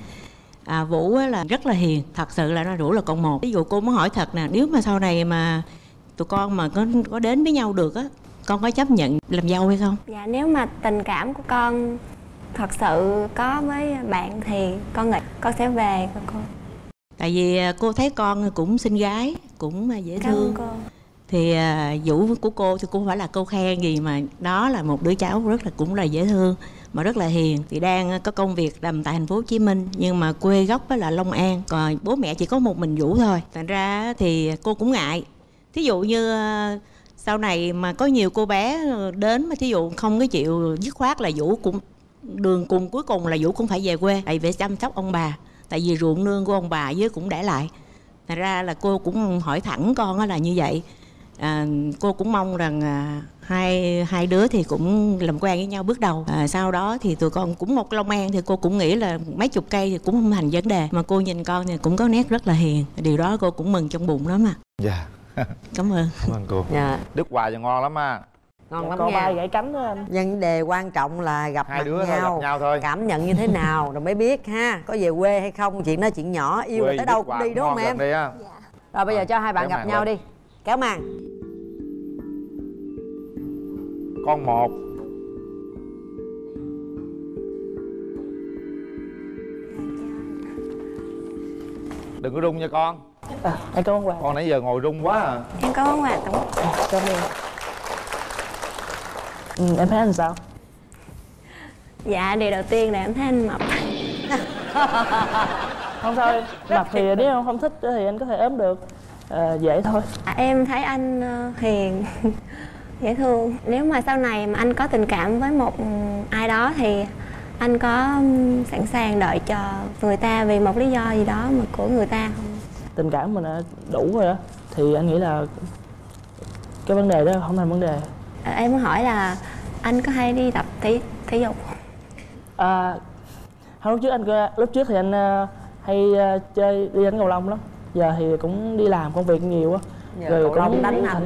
Vũ là rất là hiền, thật sự là nó Vũ là con một. Ví dụ cô muốn hỏi thật nè, nếu mà sau này mà tụi con mà có đến với nhau được á, con có chấp nhận làm dâu hay không? Dạ nếu mà tình cảm của con thật sự có với bạn thì con nghĩ con sẽ về cô. Tại vì cô thấy con cũng xinh gái, cũng dễ Cảm thương. ơn cô. Thì Vũ của cô thì cũng không phải là câu khen gì, mà đó là một đứa cháu cũng là dễ thương mà rất là hiền. Thì đang có công việc làm tại thành phố Hồ Chí Minh, nhưng mà quê gốc là Long An, còn bố mẹ chỉ có một mình Vũ thôi. Thành ra thì cô cũng ngại. Thí dụ như sau này mà có nhiều cô bé đến mà thí dụ không có chịu dứt khoát là Vũ cũng đường cùng cuối cùng là Vũ cũng phải về quê, tại vì chăm sóc ông bà, tại vì ruộng nương của ông bà với cũng để lại. Thành ra là cô cũng hỏi thẳng con là như vậy. Cô cũng mong rằng hai đứa thì cũng làm quen với nhau bước đầu. Sau đó thì tụi con cũng một Long An, thì cô cũng nghĩ là mấy chục cây thì cũng không thành vấn đề. Mà cô nhìn con thì cũng có nét rất là hiền, điều đó cô cũng mừng trong bụng lắm. Dạ. Cảm ơn. Cảm ơn cô. Dạ. Đức quà cho ngon lắm á. Ngon lắm Con nha. vai gãy cánh đó anh. Vấn đề quan trọng là gặp Hai mặt đứa thôi, nhau, gặp nhau thôi. cảm nhận như thế nào rồi mới biết ha. Có về quê hay không, chuyện đó chuyện nhỏ, yêu là tới đâu cũng đi đúng không em? Đi á. Rồi bây giờ cho hai bạn kéo gặp màn nhau lên. đi. Kéo màn. Con một. Đừng có rung nha con. Em có món quà. Con nãy giờ ngồi rung quá à. Em có món quà tặng. Cảm ơn. Em thấy anh sao? Dạ điều đầu tiên là em thấy anh mập. Không sao em. Mập thì nếu em không thích thì anh có thể ốm được. Dễ thôi. Em thấy anh hiền, dễ thương. Nếu mà sau này mà anh có tình cảm với một ai đó thì anh có sẵn sàng đợi cho người ta vì một lý do gì đó mà của người ta không? Tình cảm mình đã đủ rồi đó. Thì anh nghĩ là cái vấn đề đó không thành vấn đề. Em muốn hỏi là anh có hay đi tập thể dục? Lúc trước thì anh hay chơi đi đánh cầu lông lắm. Giờ thì cũng đi làm công việc nhiều á. Rồi cầu lông đánh anh.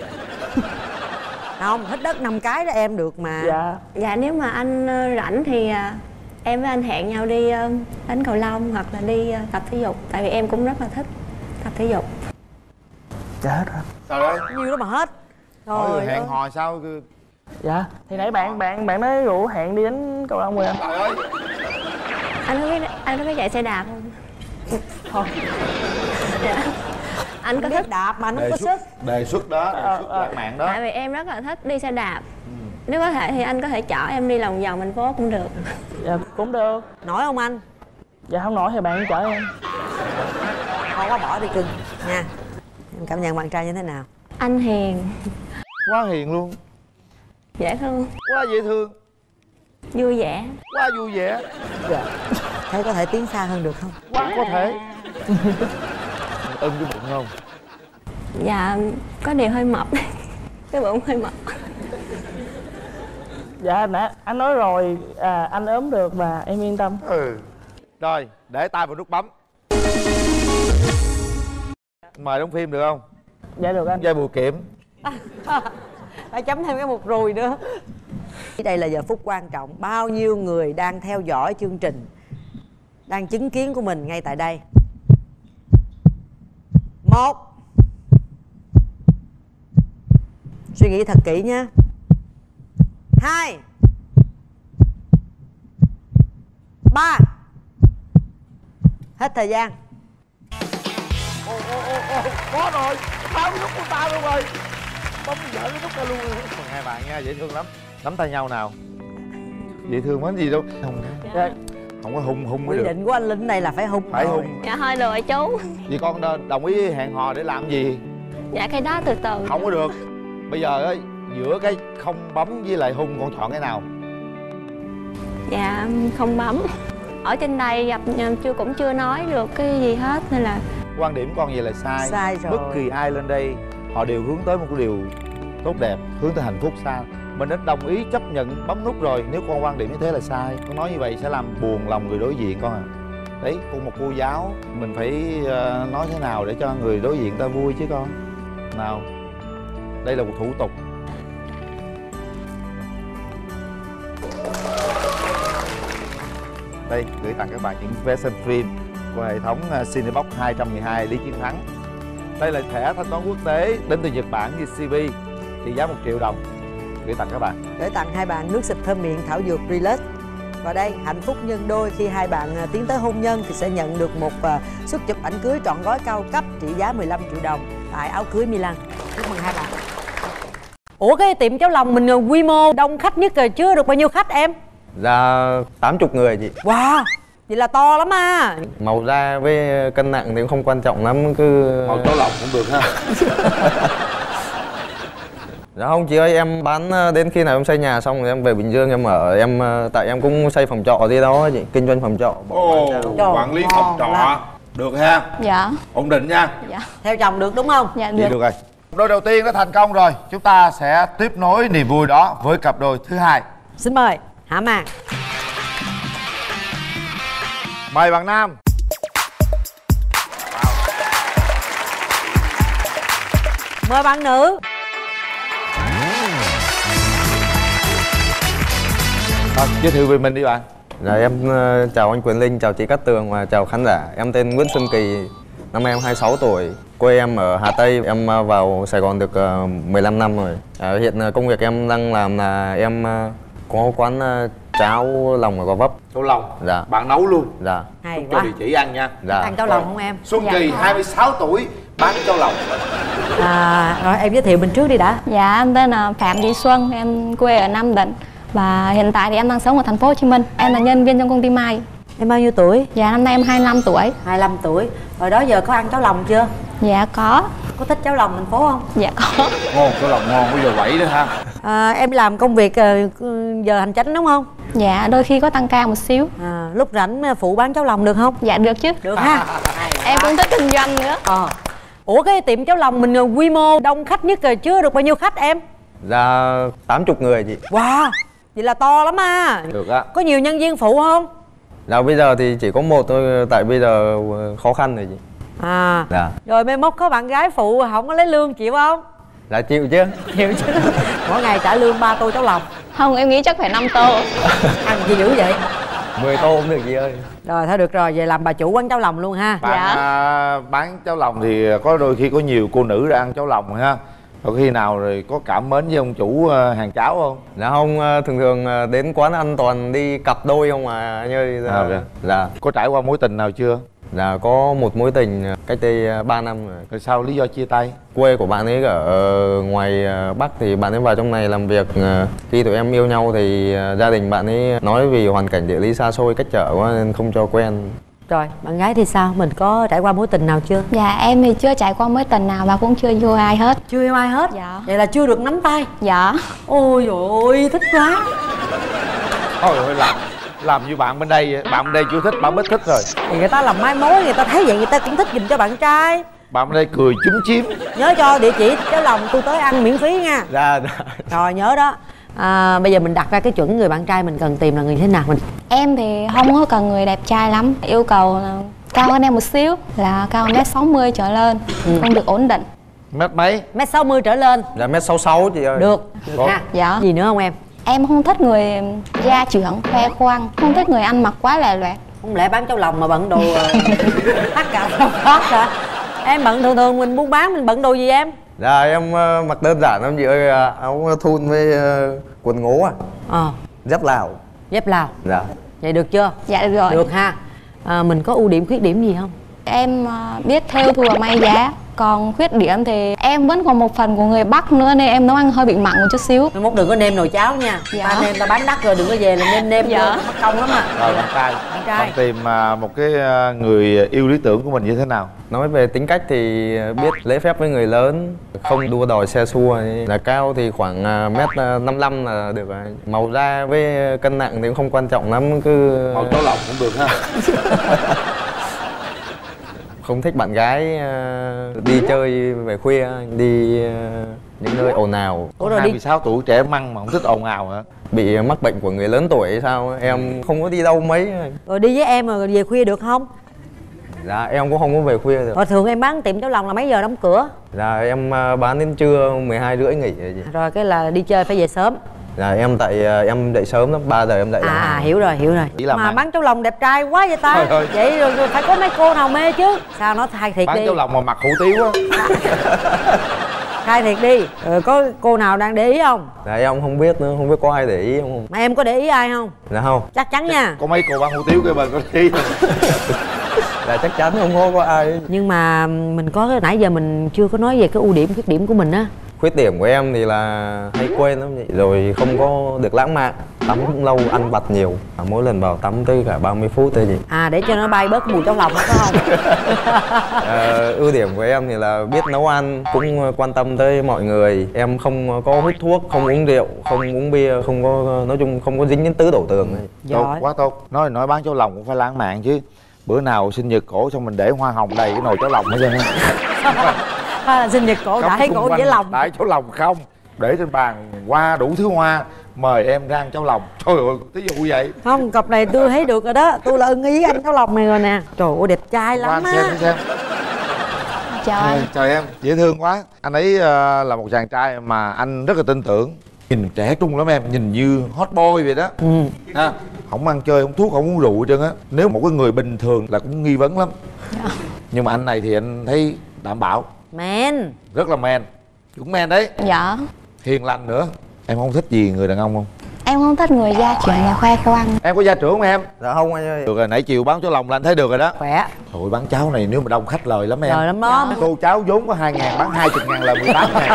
Không, hít đất 5 cái đó em được mà. Dạ nếu mà anh rảnh thì em với anh hẹn nhau đi đánh cầu lông hoặc là đi tập thể dục. Tại vì em cũng rất là thích tập thể dục. Dạ hết rồi. Sao đấy? Nhiêu đó mà hết. Rồi hẹn hò sao? Dạ thì nãy bạn nói rủ hẹn đi đánh cầu lông rồi anh. Trời ơi. Anh có biết chạy xe đạp không? Thôi. Dạ. Anh có thích đạp mà anh không có sức. Đề xuất đó, đề xuất lãng mạn đó. Tại vì em rất là thích đi xe đạp. Nếu có thể thì anh có thể chở em đi lòng vòng thành phố cũng được. Dạ cũng được. Nổi không anh? Dạ không nổi thì bạn chở em. Không có bỏ đi cưng nha. Em cảm nhận bạn trai như thế nào? Anh hiền. Quá hiền luôn. Dễ thương. Quá dễ thương. Vui vẻ. Quá vui vẻ. Dạ. Thế có thể tiến xa hơn được không? Quá có thể. Ưng cái bụng không? Dạ có điều hơi mập. Cái bụng hơi mập. Dạ nè anh nói rồi, anh ốm được và em yên tâm. Rồi để tay vào nút bấm. Mời đóng phim được không? Dạ được anh. Dây bùa kiểm. Phải chấm thêm cái mục rùi nữa. Đây là giờ phút quan trọng. Bao nhiêu người đang theo dõi chương trình, đang chứng kiến của mình ngay tại đây. 1. Suy nghĩ thật kỹ nhé. 2. 3. Hết thời gian. Có rồi. Bao cái nút của ta luôn rồi. Bấm dở cái nút ra luôn. Còn hai bạn nha, dễ thương lắm. Nắm tay nhau nào. Dễ thương quá gì đâu. Không. Không có hung mới quy được. định của anh Linh này là phải hung. Phải hung. Dạ thôi được rồi chú. Vì con đồng ý hẹn hò để làm gì? Dạ cái đó từ từ. Không có được. Bây giờ ấy, giữa cái không bấm với lại hung con chọn cái nào? Dạ không bấm. Ở trên đây gặp cũng chưa nói được cái gì hết nên là Quan điểm con vậy là sai. Sai rồi. Bất kỳ ai lên đây họ đều hướng tới một cái điều tốt đẹp, hướng tới hạnh phúc sao? Mình đã đồng ý chấp nhận bấm nút rồi, nếu con quan điểm như thế là sai. Con nói như vậy sẽ làm buồn lòng người đối diện con à. Đấy, con một cô giáo mình phải nói thế nào để cho người đối diện ta vui chứ con. Nào, đây là một thủ tục. Đây, gửi tặng các bạn những vé xem phim của hệ thống Cinebox 212 Lý Chiến Thắng. Đây là thẻ thanh toán quốc tế đến từ Nhật Bản JCB, trị giá 1 triệu đồng. Gửi tặng các bạn. Gửi tặng hai bạn nước xịt thơm miệng thảo dược Relax. Và đây, hạnh phúc nhân đôi khi hai bạn tiến tới hôn nhân thì sẽ nhận được một suất chụp ảnh cưới trọn gói cao cấp trị giá 15 triệu đồng tại áo cưới Milan. Chúc mừng hai bạn. Ủa cái tiệm cháo lòng mình quy mô đông khách nhất rồi, chưa được bao nhiêu khách em? Ra 80 người chị. Wow, vậy là to lắm à. Màu da với cân nặng thì cũng không quan trọng lắm, cứ màu cháo lòng cũng được ha. Dạ không chị ơi, em bán đến khi nào em xây nhà xong rồi em về Bình Dương em ở, tại em cũng xây phòng trọ gì đó chị, kinh doanh phòng trọ. Quản lý phòng trọ được ha. Dạ. Ổn định nha. Dạ. Theo chồng được đúng không? Dạ được. Được rồi. Đôi đầu tiên đã thành công rồi, chúng ta sẽ tiếp nối niềm vui đó với cặp đôi thứ hai. Xin mời Hạ Màn. Mời bạn nam. Mời bạn nữ. Giới thiệu về mình đi bạn. Dạ em chào anh Quyền Linh, chào chị Cát Tường và chào khán giả. Em tên Nguyễn Xuân Kỳ, năm em 26 tuổi, quê em ở Hà Tây. Em vào Sài Gòn được 15 năm rồi. Hiện công việc em đang làm là em có quán cháo lòng ở Gò Vấp. Cháo lòng? Dạ. Bạn nấu luôn? Dạ. Hay cho quá. địa chỉ ăn nha. Dạ. Ăn cháo lòng không em? Xuân Kỳ 26 tuổi bán cháo lòng. Rồi em giới thiệu mình trước đi đã. Dạ em tên là Phạm Thị Xuân, em quê ở Nam Định và hiện tại thì em đang sống ở thành phố Hồ Chí Minh. Em là nhân viên trong công ty may. Em bao nhiêu tuổi? Dạ năm nay em 25 tuổi. 25 tuổi. Rồi đó giờ có ăn cháo lòng chưa? Dạ có. Có thích cháo lòng thành phố không? Dạ có. Ngon, cháo lòng ngon, bây giờ quẩy nữa ha. Em làm công việc giờ hành chánh đúng không? Dạ đôi khi có tăng ca một xíu. Lúc rảnh phụ bán cháo lòng được không? Dạ được chứ. Được ha. Em cũng thích kinh doanh nữa. Ủa cái tiệm cháo lòng mình quy mô đông khách nhất rồi, chưa được bao nhiêu khách em? Dạ 80 người chị. Wow, vậy là to lắm à. Được á. Có nhiều nhân viên phụ không? Dạ bây giờ thì chỉ có một thôi, tại bây giờ khó khăn rồi chị. À, Dạ. rồi mai mốt có bạn gái phụ không có lấy lương chịu không? Dạ chịu chứ. Chịu chứ. Mỗi ngày trả lương 3 tô cháo lòng. Không, em nghĩ chắc phải 5 tô. Ăn gì dữ vậy? 10 tô cũng được chị ơi. Rồi thôi được rồi, về làm bà chủ quán cháo lòng luôn ha. Bạn bán cháo lòng thì có đôi khi có nhiều cô nữ ra ăn cháo lòng ha. Có khi nào rồi có cảm mến với ông chủ hàng cháo không? Dạ không, thường thường đến quán ăn toàn đi cặp đôi không à anh ơi. Dạ. Có trải qua mối tình nào chưa? Dạ có một mối tình cách đây 3 năm rồi. Rồi sao lý do chia tay? Quê của bạn ấy ở ngoài Bắc thì bạn ấy vào trong này làm việc. Khi tụi em yêu nhau thì gia đình bạn ấy nói vì hoàn cảnh địa lý xa xôi cách trở quá nên không cho quen. Rồi, bạn gái thì sao? Mình có trải qua mối tình nào chưa? Dạ em thì chưa trải qua mối tình nào và cũng chưa yêu ai hết. Chưa yêu ai hết? Dạ. Vậy là chưa được nắm tay? Dạ. Ôi dồi ôi, thích quá. Thôi rồi làm như bạn bên đây, bạn bên đây chưa thích, bạn mới thích rồi. Thì người ta làm mai mối, người ta thấy vậy người ta cũng thích giùm cho bạn trai. Bạn bên đây cười chúm chím. Nhớ cho địa chỉ cháo lòng tôi tới ăn miễn phí nha. Dạ. Rồi nhớ đó. Bây giờ mình đặt ra cái chuẩn người bạn trai mình cần tìm là người thế nào? Em thì không có cần người đẹp trai lắm. Yêu cầu là cao hơn em một xíu, là cao 1m60 trở lên, không được ổn định. Mét mấy? 1m60 trở lên. Dạ 1m66 chị ơi. Được ha. Dạ. Gì nữa không em? Em không thích người gia trưởng, khoe khoang. Không thích người ăn mặc quá lè loẹt. Không lẽ bán cháo lòng mà bận đồ hát cả phát hả? Em bận thường mình buôn bán mình bận đồ gì em? Dạ em mặc đơn giản lắm chị ơi, áo thun với quần ngố dép Lào. Dép Lào. Dạ. Vậy được chưa? Dạ được rồi. Được ha. Mình có ưu điểm khuyết điểm gì không? Em biết thêu thùa may giá. Còn khuyết điểm thì em vẫn còn một phần của người Bắc nữa nên em nấu ăn hơi bị mặn một chút xíu. Mai mốt đừng có nêm nồi cháo nha. Dạ. Ta nêm ta bán đắt rồi đừng có về là nêm Dạ. mất công lắm à. Rồi bạn trai. Bạn tìm một cái người yêu lý tưởng của mình như thế nào? Nói về tính cách thì biết lễ phép với người lớn, không đua đòi xe xua. Là cao thì khoảng 1m55 là được rồi. Màu da với cân nặng thì cũng không quan trọng lắm, cứ màu cháo lòng cũng được ha. Không thích bạn gái đi chơi về khuya, đi những nơi ồn ào. Ủa rồi 26 tuổi trẻ măng mà không thích ồn ào hả? Bị mắc bệnh của người lớn tuổi hay sao? Em không có đi đâu mấy. Rồi đi với em mà về khuya được không? Dạ em cũng không có về khuya được. Rồi thường em bán tiệm cháo lòng là mấy giờ đóng cửa? Dạ em bán đến trưa 12:30 nghỉ rồi chị. Rồi cái là đi chơi phải về sớm. Dạ em em dậy sớm lắm, 3 giờ em dậy. Hiểu rồi. Mà bán cháo lòng đẹp trai quá vậy ta. Vậy rồi phải có mấy cô nào mê chứ. Sao nó thay thiệt bán đi. Bán cháo lòng mà mặt hủ tiếu á. Khai thiệt đi. Có cô nào đang để ý không? Dạ em không biết nữa, không biết có ai để ý không. Mà em có để ý ai không? Dạ không. Chắc chắn nha. Có mấy cô bán hủ tiếu kia bên có để ý. Dạ chắc chắn không có ai. Nhưng mà mình có nãy giờ mình chưa có nói về cái ưu điểm khuyết điểm của mình á. Khuyết điểm của em thì là hay quên lắm vậy. Rồi không có được lãng mạn. Tắm cũng lâu, ăn vặt nhiều. Mỗi lần vào tắm tới cả 30 phút thôi chị. Để cho nó bay bớt mùi cháo lòng đó phải không? Ưu điểm của em thì là biết nấu ăn, cũng quan tâm tới mọi người. Em không có hút thuốc, không uống rượu, không uống bia, không có, nói chung không có dính đến tứ đổ tường này. Tốt, quá tốt. Nói bán cháo lòng cũng phải lãng mạn chứ. Bữa nào sinh nhật cổ xong mình để hoa hồng đầy cái nồi cháo lòng hết trơn. Sinh nhật cổ đãi cổ với lòng. Đãi cháo lòng không, để trên bàn hoa đủ thứ hoa, mời em ra ăn cháo lòng. Trời ơi, thí dụ vậy. Không, cặp này tôi thấy được rồi đó. Tôi là ưng ý anh cháo lòng này rồi nè. Trời ơi đẹp trai lắm á. Xem. Chào anh. Chào em, dễ thương quá. Anh ấy là một chàng trai mà anh rất là tin tưởng. Nhìn trẻ trung lắm em, nhìn như hot boy vậy đó. Ha, không ăn chơi, không thuốc, không uống rượu hết trơn á. Nếu một cái người bình thường là cũng nghi vấn lắm. Nhưng mà anh này thì anh thấy đảm bảo. Man. Rất là man. Cũng man đấy. Dạ. Hiền lành nữa. Em không thích gì người đàn ông không? Em không thích người gia trưởng và khoe khoang. Em có gia trưởng không em? Dạ không anh ơi. Được rồi, nãy chiều bán cháo lòng là anh thấy được rồi đó. Khỏe. Thôi bán cháo này nếu mà đông khách lời lắm em. Lời lắm đó. Tô cháo vốn có 2.000, bán 20.000 là 18.000.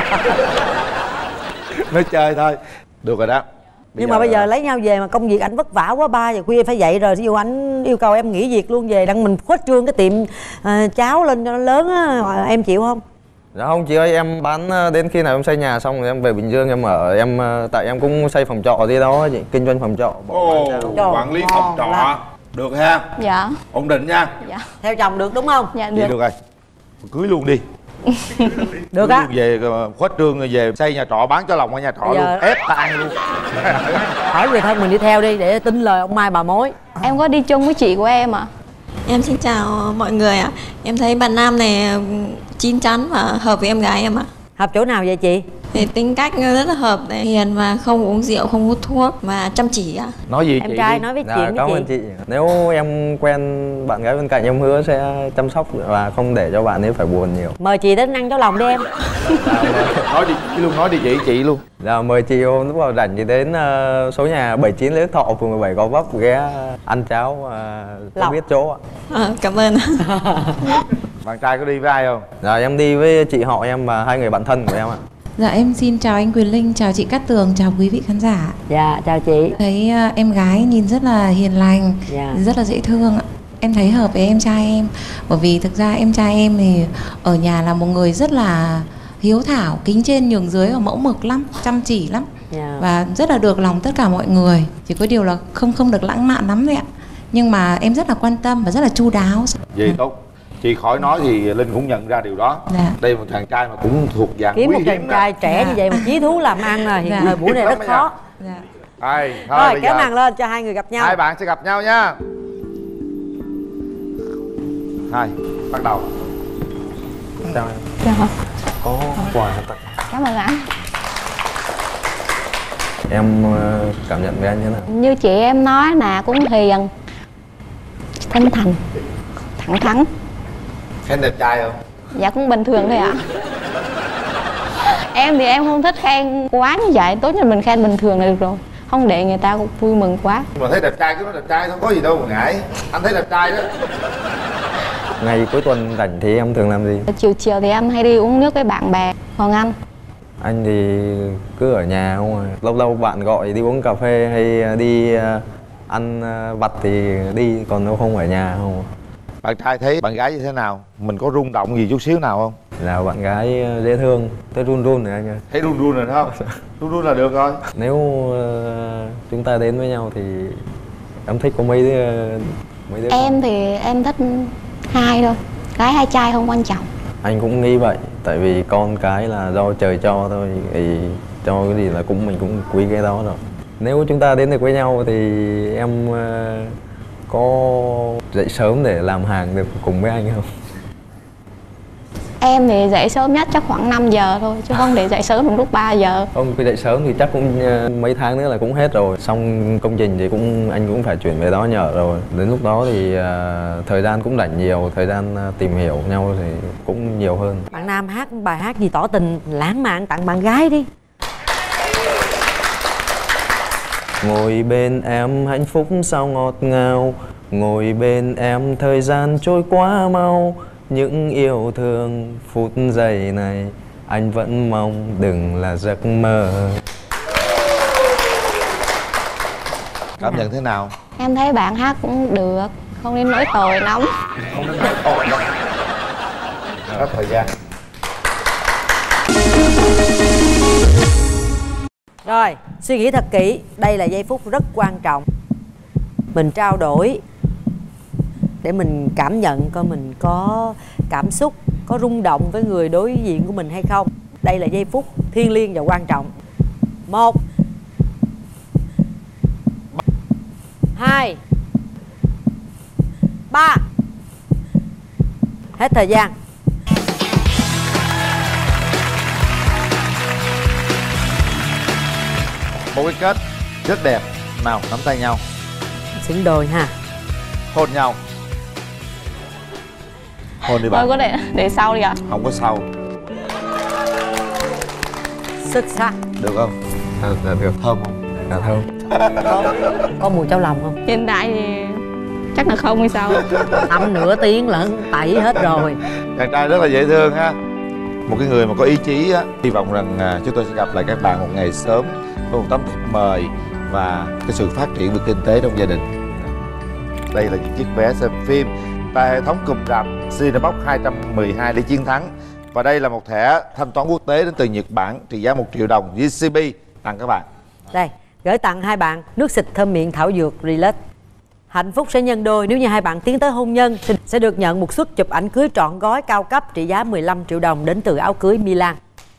Nói chơi thôi. Được rồi đó. Nhưng mà bây giờ lấy nhau về mà công việc anh vất vả quá, 3 giờ khuya phải dậy rồi. Ví dụ anh yêu cầu em nghỉ việc luôn về, đặng mình khuếch trương cái tiệm cháo lên cho nó lớn á, em chịu không? Dạ không chị ơi, em bán đến khi nào em xây nhà xong rồi em về Bình Dương em ở. Tại em cũng xây phòng trọ gì đó chị, kinh doanh phòng trọ. Quản lý phòng trọ. Được ha? Dạ. Ổn định nha. Dạ. Theo chồng được đúng không? Dạ được. Vậy được rồi, cưới luôn đi. Được á. Về khuếch trương về xây nhà trọ bán cho lòng ở nhà trọ Bây giờ... luôn, ép ta ăn luôn. Hỏi người thân mình đi theo đi để tin lời ông Mai bà mối. Em có đi chung với chị của em ạ. Em xin chào mọi người ạ. Em thấy bạn nam này chín chắn và hợp với em gái em ạ. Hợp chỗ nào vậy chị? Thì tính cách rất là hợp này, hiền và không uống rượu, không hút thuốc và chăm chỉ ạ. Nói gì em chị trai đi. nói với Dạ, cảm ơn chị. Nếu em quen bạn gái bên cạnh em hứa sẽ chăm sóc và không để cho bạn ấy phải buồn nhiều. Mời chị đến ăn cháo lòng đi em. Nói đi luôn, nói đi chị luôn. Dạ, mời chị hôm lúc nào rảnh thì đến số nhà 79 Lê Đức Thọ, phường 17 Gò Vấp ghé ăn cháo có biết chỗ ạ. Cảm ơn. Bạn trai có đi với ai không? Dạ, em đi với chị họ em và 2 người bạn thân của em ạ. Dạ em xin chào anh Quyền Linh, chào chị Cát Tường, chào quý vị khán giả. Dạ chào chị. Thấy em gái nhìn rất là hiền lành, rất là dễ thương ạ. Em thấy hợp với em trai em. Bởi vì thực ra em trai em thì ở nhà là một người rất là hiếu thảo, kính trên nhường dưới và mẫu mực lắm, chăm chỉ lắm. Và rất là được lòng tất cả mọi người. Chỉ có điều là không được lãng mạn lắm thôi ạ. Nhưng mà em rất là quan tâm và rất là chu đáo. Vậy tốt. Chị khỏi nói thì Linh cũng nhận ra điều đó. Đây là một chàng trai mà cũng thuộc dạng kiếm quý một hiếm chàng trai trẻ như vậy mà chí thú làm ăn là hiện thời buổi này rất khó. Rồi kéo màn lên cho hai người gặp nhau. Hai bạn sẽ gặp nhau nha. Hai, bắt đầu. Chào em. Chào. Có quà tặng. Cảm ơn anh. Em cảm nhận về anh thế nào? Như chị em nói là cũng hiền, chân thành, thẳng thắn. Khen đẹp trai không? Dạ cũng bình thường thôi ạ. Em thì em không thích khen quá như vậy, tốt nhất mình khen bình thường là được rồi, không để người ta cũng vui mừng quá. Nhưng mà thấy đẹp trai cứ nói đẹp trai, không có gì đâu mà ngại. Anh thấy đẹp trai đó. Ngày cuối tuần rảnh thì em thường làm gì? Chiều chiều thì em hay đi uống nước với bạn bè. Còn anh? Anh thì cứ ở nhà không à. Lâu lâu bạn gọi đi uống cà phê hay đi ăn vặt thì đi, còn đâu không ở nhà không. Bạn trai thấy bạn gái như thế nào? Mình có rung động gì chút xíu nào không? Là bạn gái dễ thương, tới run run rồi anh ơi. Thấy run run rồi đúng không? Run run là được rồi. Nếu chúng ta đến với nhau thì em thích có mấy đứa Em thì em thích hai thôi, gái hay trai không quan trọng. Anh cũng nghĩ vậy, tại vì con cái là do trời cho thôi, thì cho cái gì là mình cũng quý cái đó rồi. Nếu chúng ta đến được với nhau thì em có dậy sớm để làm hàng được cùng với anh không? Em thì dậy sớm nhất chắc khoảng 5 giờ thôi, chứ không để dậy sớm lúc 3 giờ. Không, khi dậy sớm thì chắc cũng mấy tháng nữa là cũng hết rồi. Xong công trình thì anh cũng phải chuyển về đó nhờ rồi. Đến lúc đó thì thời gian cũng rảnh nhiều, thời gian tìm hiểu nhau thì cũng nhiều hơn. Bạn nam hát bài hát gì tỏ tình lãng mạn tặng bạn gái đi. Ngồi bên em hạnh phúc sao ngọt ngào, ngồi bên em thời gian trôi quá mau. Những yêu thương phút giây này anh vẫn mong đừng là giấc mơ. Cảm nhận thế nào? Em thấy bạn hát cũng được, không đến nỗi tồi lắm. Không đến nỗi tồi đâu. Hết thời gian. Rồi, suy nghĩ thật kỹ, đây là giây phút rất quan trọng. Mình trao đổi để mình cảm nhận coi mình có cảm xúc, có rung động với người đối diện của mình hay không. Đây là giây phút thiêng liêng và quan trọng. 1 2 3. Hết thời gian. Một cái kết rất đẹp. Nào, nắm tay nhau. Xứng đôi ha. Hôn nhau. Hôn đi bạn. Thôi có để sau đi ạ. Không có sau. Xuất sắc. Được không? Được. Thơm không? Dạ thơm. Có mùi cháo lòng không? Hiện tại thì chắc là không hay sao. Tầm nửa tiếng lận tẩy hết rồi. Chàng trai rất là dễ thương ha. Một cái người mà có ý chí á. Hy vọng rằng chúng tôi sẽ gặp lại các bạn một ngày sớm với một tấm thiệp mời và cái sự phát triển về kinh tế trong gia đình. Đây là những chiếc vé xem phim tại hệ thống cụm rạp Cinebox 212 để chiến thắng. Và đây là một thẻ thanh toán quốc tế đến từ Nhật Bản trị giá 1 triệu đồng GCB tặng các bạn. Đây, gửi tặng hai bạn nước xịt thơm miệng thảo dược Relax. Hạnh phúc sẽ nhân đôi nếu như hai bạn tiến tới hôn nhân. Sẽ được nhận một suất chụp ảnh cưới trọn gói cao cấp trị giá 15 triệu đồng đến từ áo cưới Milan.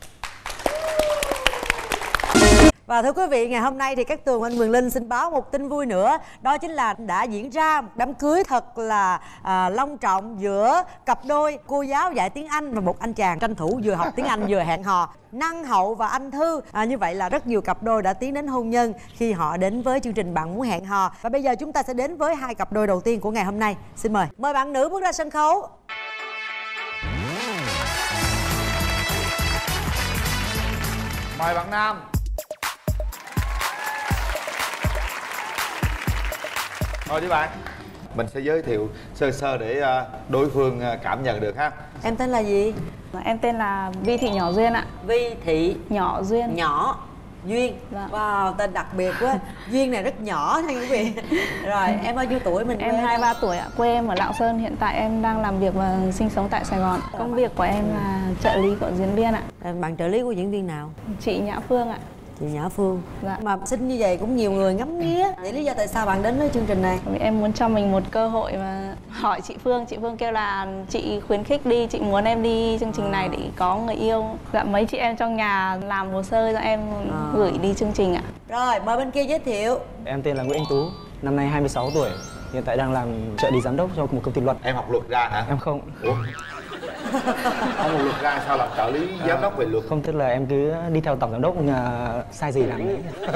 Và thưa quý vị, ngày hôm nay thì Cát Tường, anh Quyền Linh xin báo một tin vui nữa. Đó chính là đã diễn ra một đám cưới thật là long trọng giữa cặp đôi cô giáo dạy tiếng Anh và một anh chàng tranh thủ vừa học tiếng Anh vừa hẹn hò. Năng Hậu và anh Thư. Như vậy là rất nhiều cặp đôi đã tiến đến hôn nhân khi họ đến với chương trình Bạn Muốn Hẹn Hò. Và bây giờ chúng ta sẽ đến với hai cặp đôi đầu tiên của ngày hôm nay. Xin mời. Mời bạn nữ bước ra sân khấu. Mời bạn nam. Thôi đi bạn, mình sẽ giới thiệu sơ sơ để đối phương cảm nhận được ha. Em tên là gì? Em tên là Vi Thị Nhỏ Duyên ạ. Vi Thị Nhỏ Duyên. Nhỏ Duyên. Wow, tên đặc biệt quá. Duyên này rất nhỏ nha quý vị. Rồi, em bao nhiêu tuổi? Em 23 tuổi ạ. Quê em ở Lạng Sơn. Hiện tại em đang làm việc và sinh sống tại Sài Gòn. Công việc của em là trợ lý của diễn viên ạ. Bạn trợ lý của diễn viên nào? Chị Nhã Phương ạ. Chị Nhã Phương. Dạ. Mà xinh như vậy cũng nhiều người ngắm nghía. Vậy lý do tại sao bạn đến với chương trình này? Vì em muốn cho mình một cơ hội mà hỏi chị Phương. Chị Phương kêu là chị khuyến khích đi, chị muốn em đi chương trình này để có người yêu. Dạ, mấy chị em trong nhà làm hồ sơ cho em gửi đi chương trình ạ. Rồi, mời bên kia giới thiệu. Em tên là Nguyễn Anh Tú, năm nay 26 tuổi. Hiện tại đang làm trợ lý giám đốc cho một công ty luật. Em học luật ra hả? Em không. Ủa? Không học luật ra sao làm trợ lý giám đốc về luật? Không, tức là em cứ đi theo tổng giám đốc, sai gì làm đấy.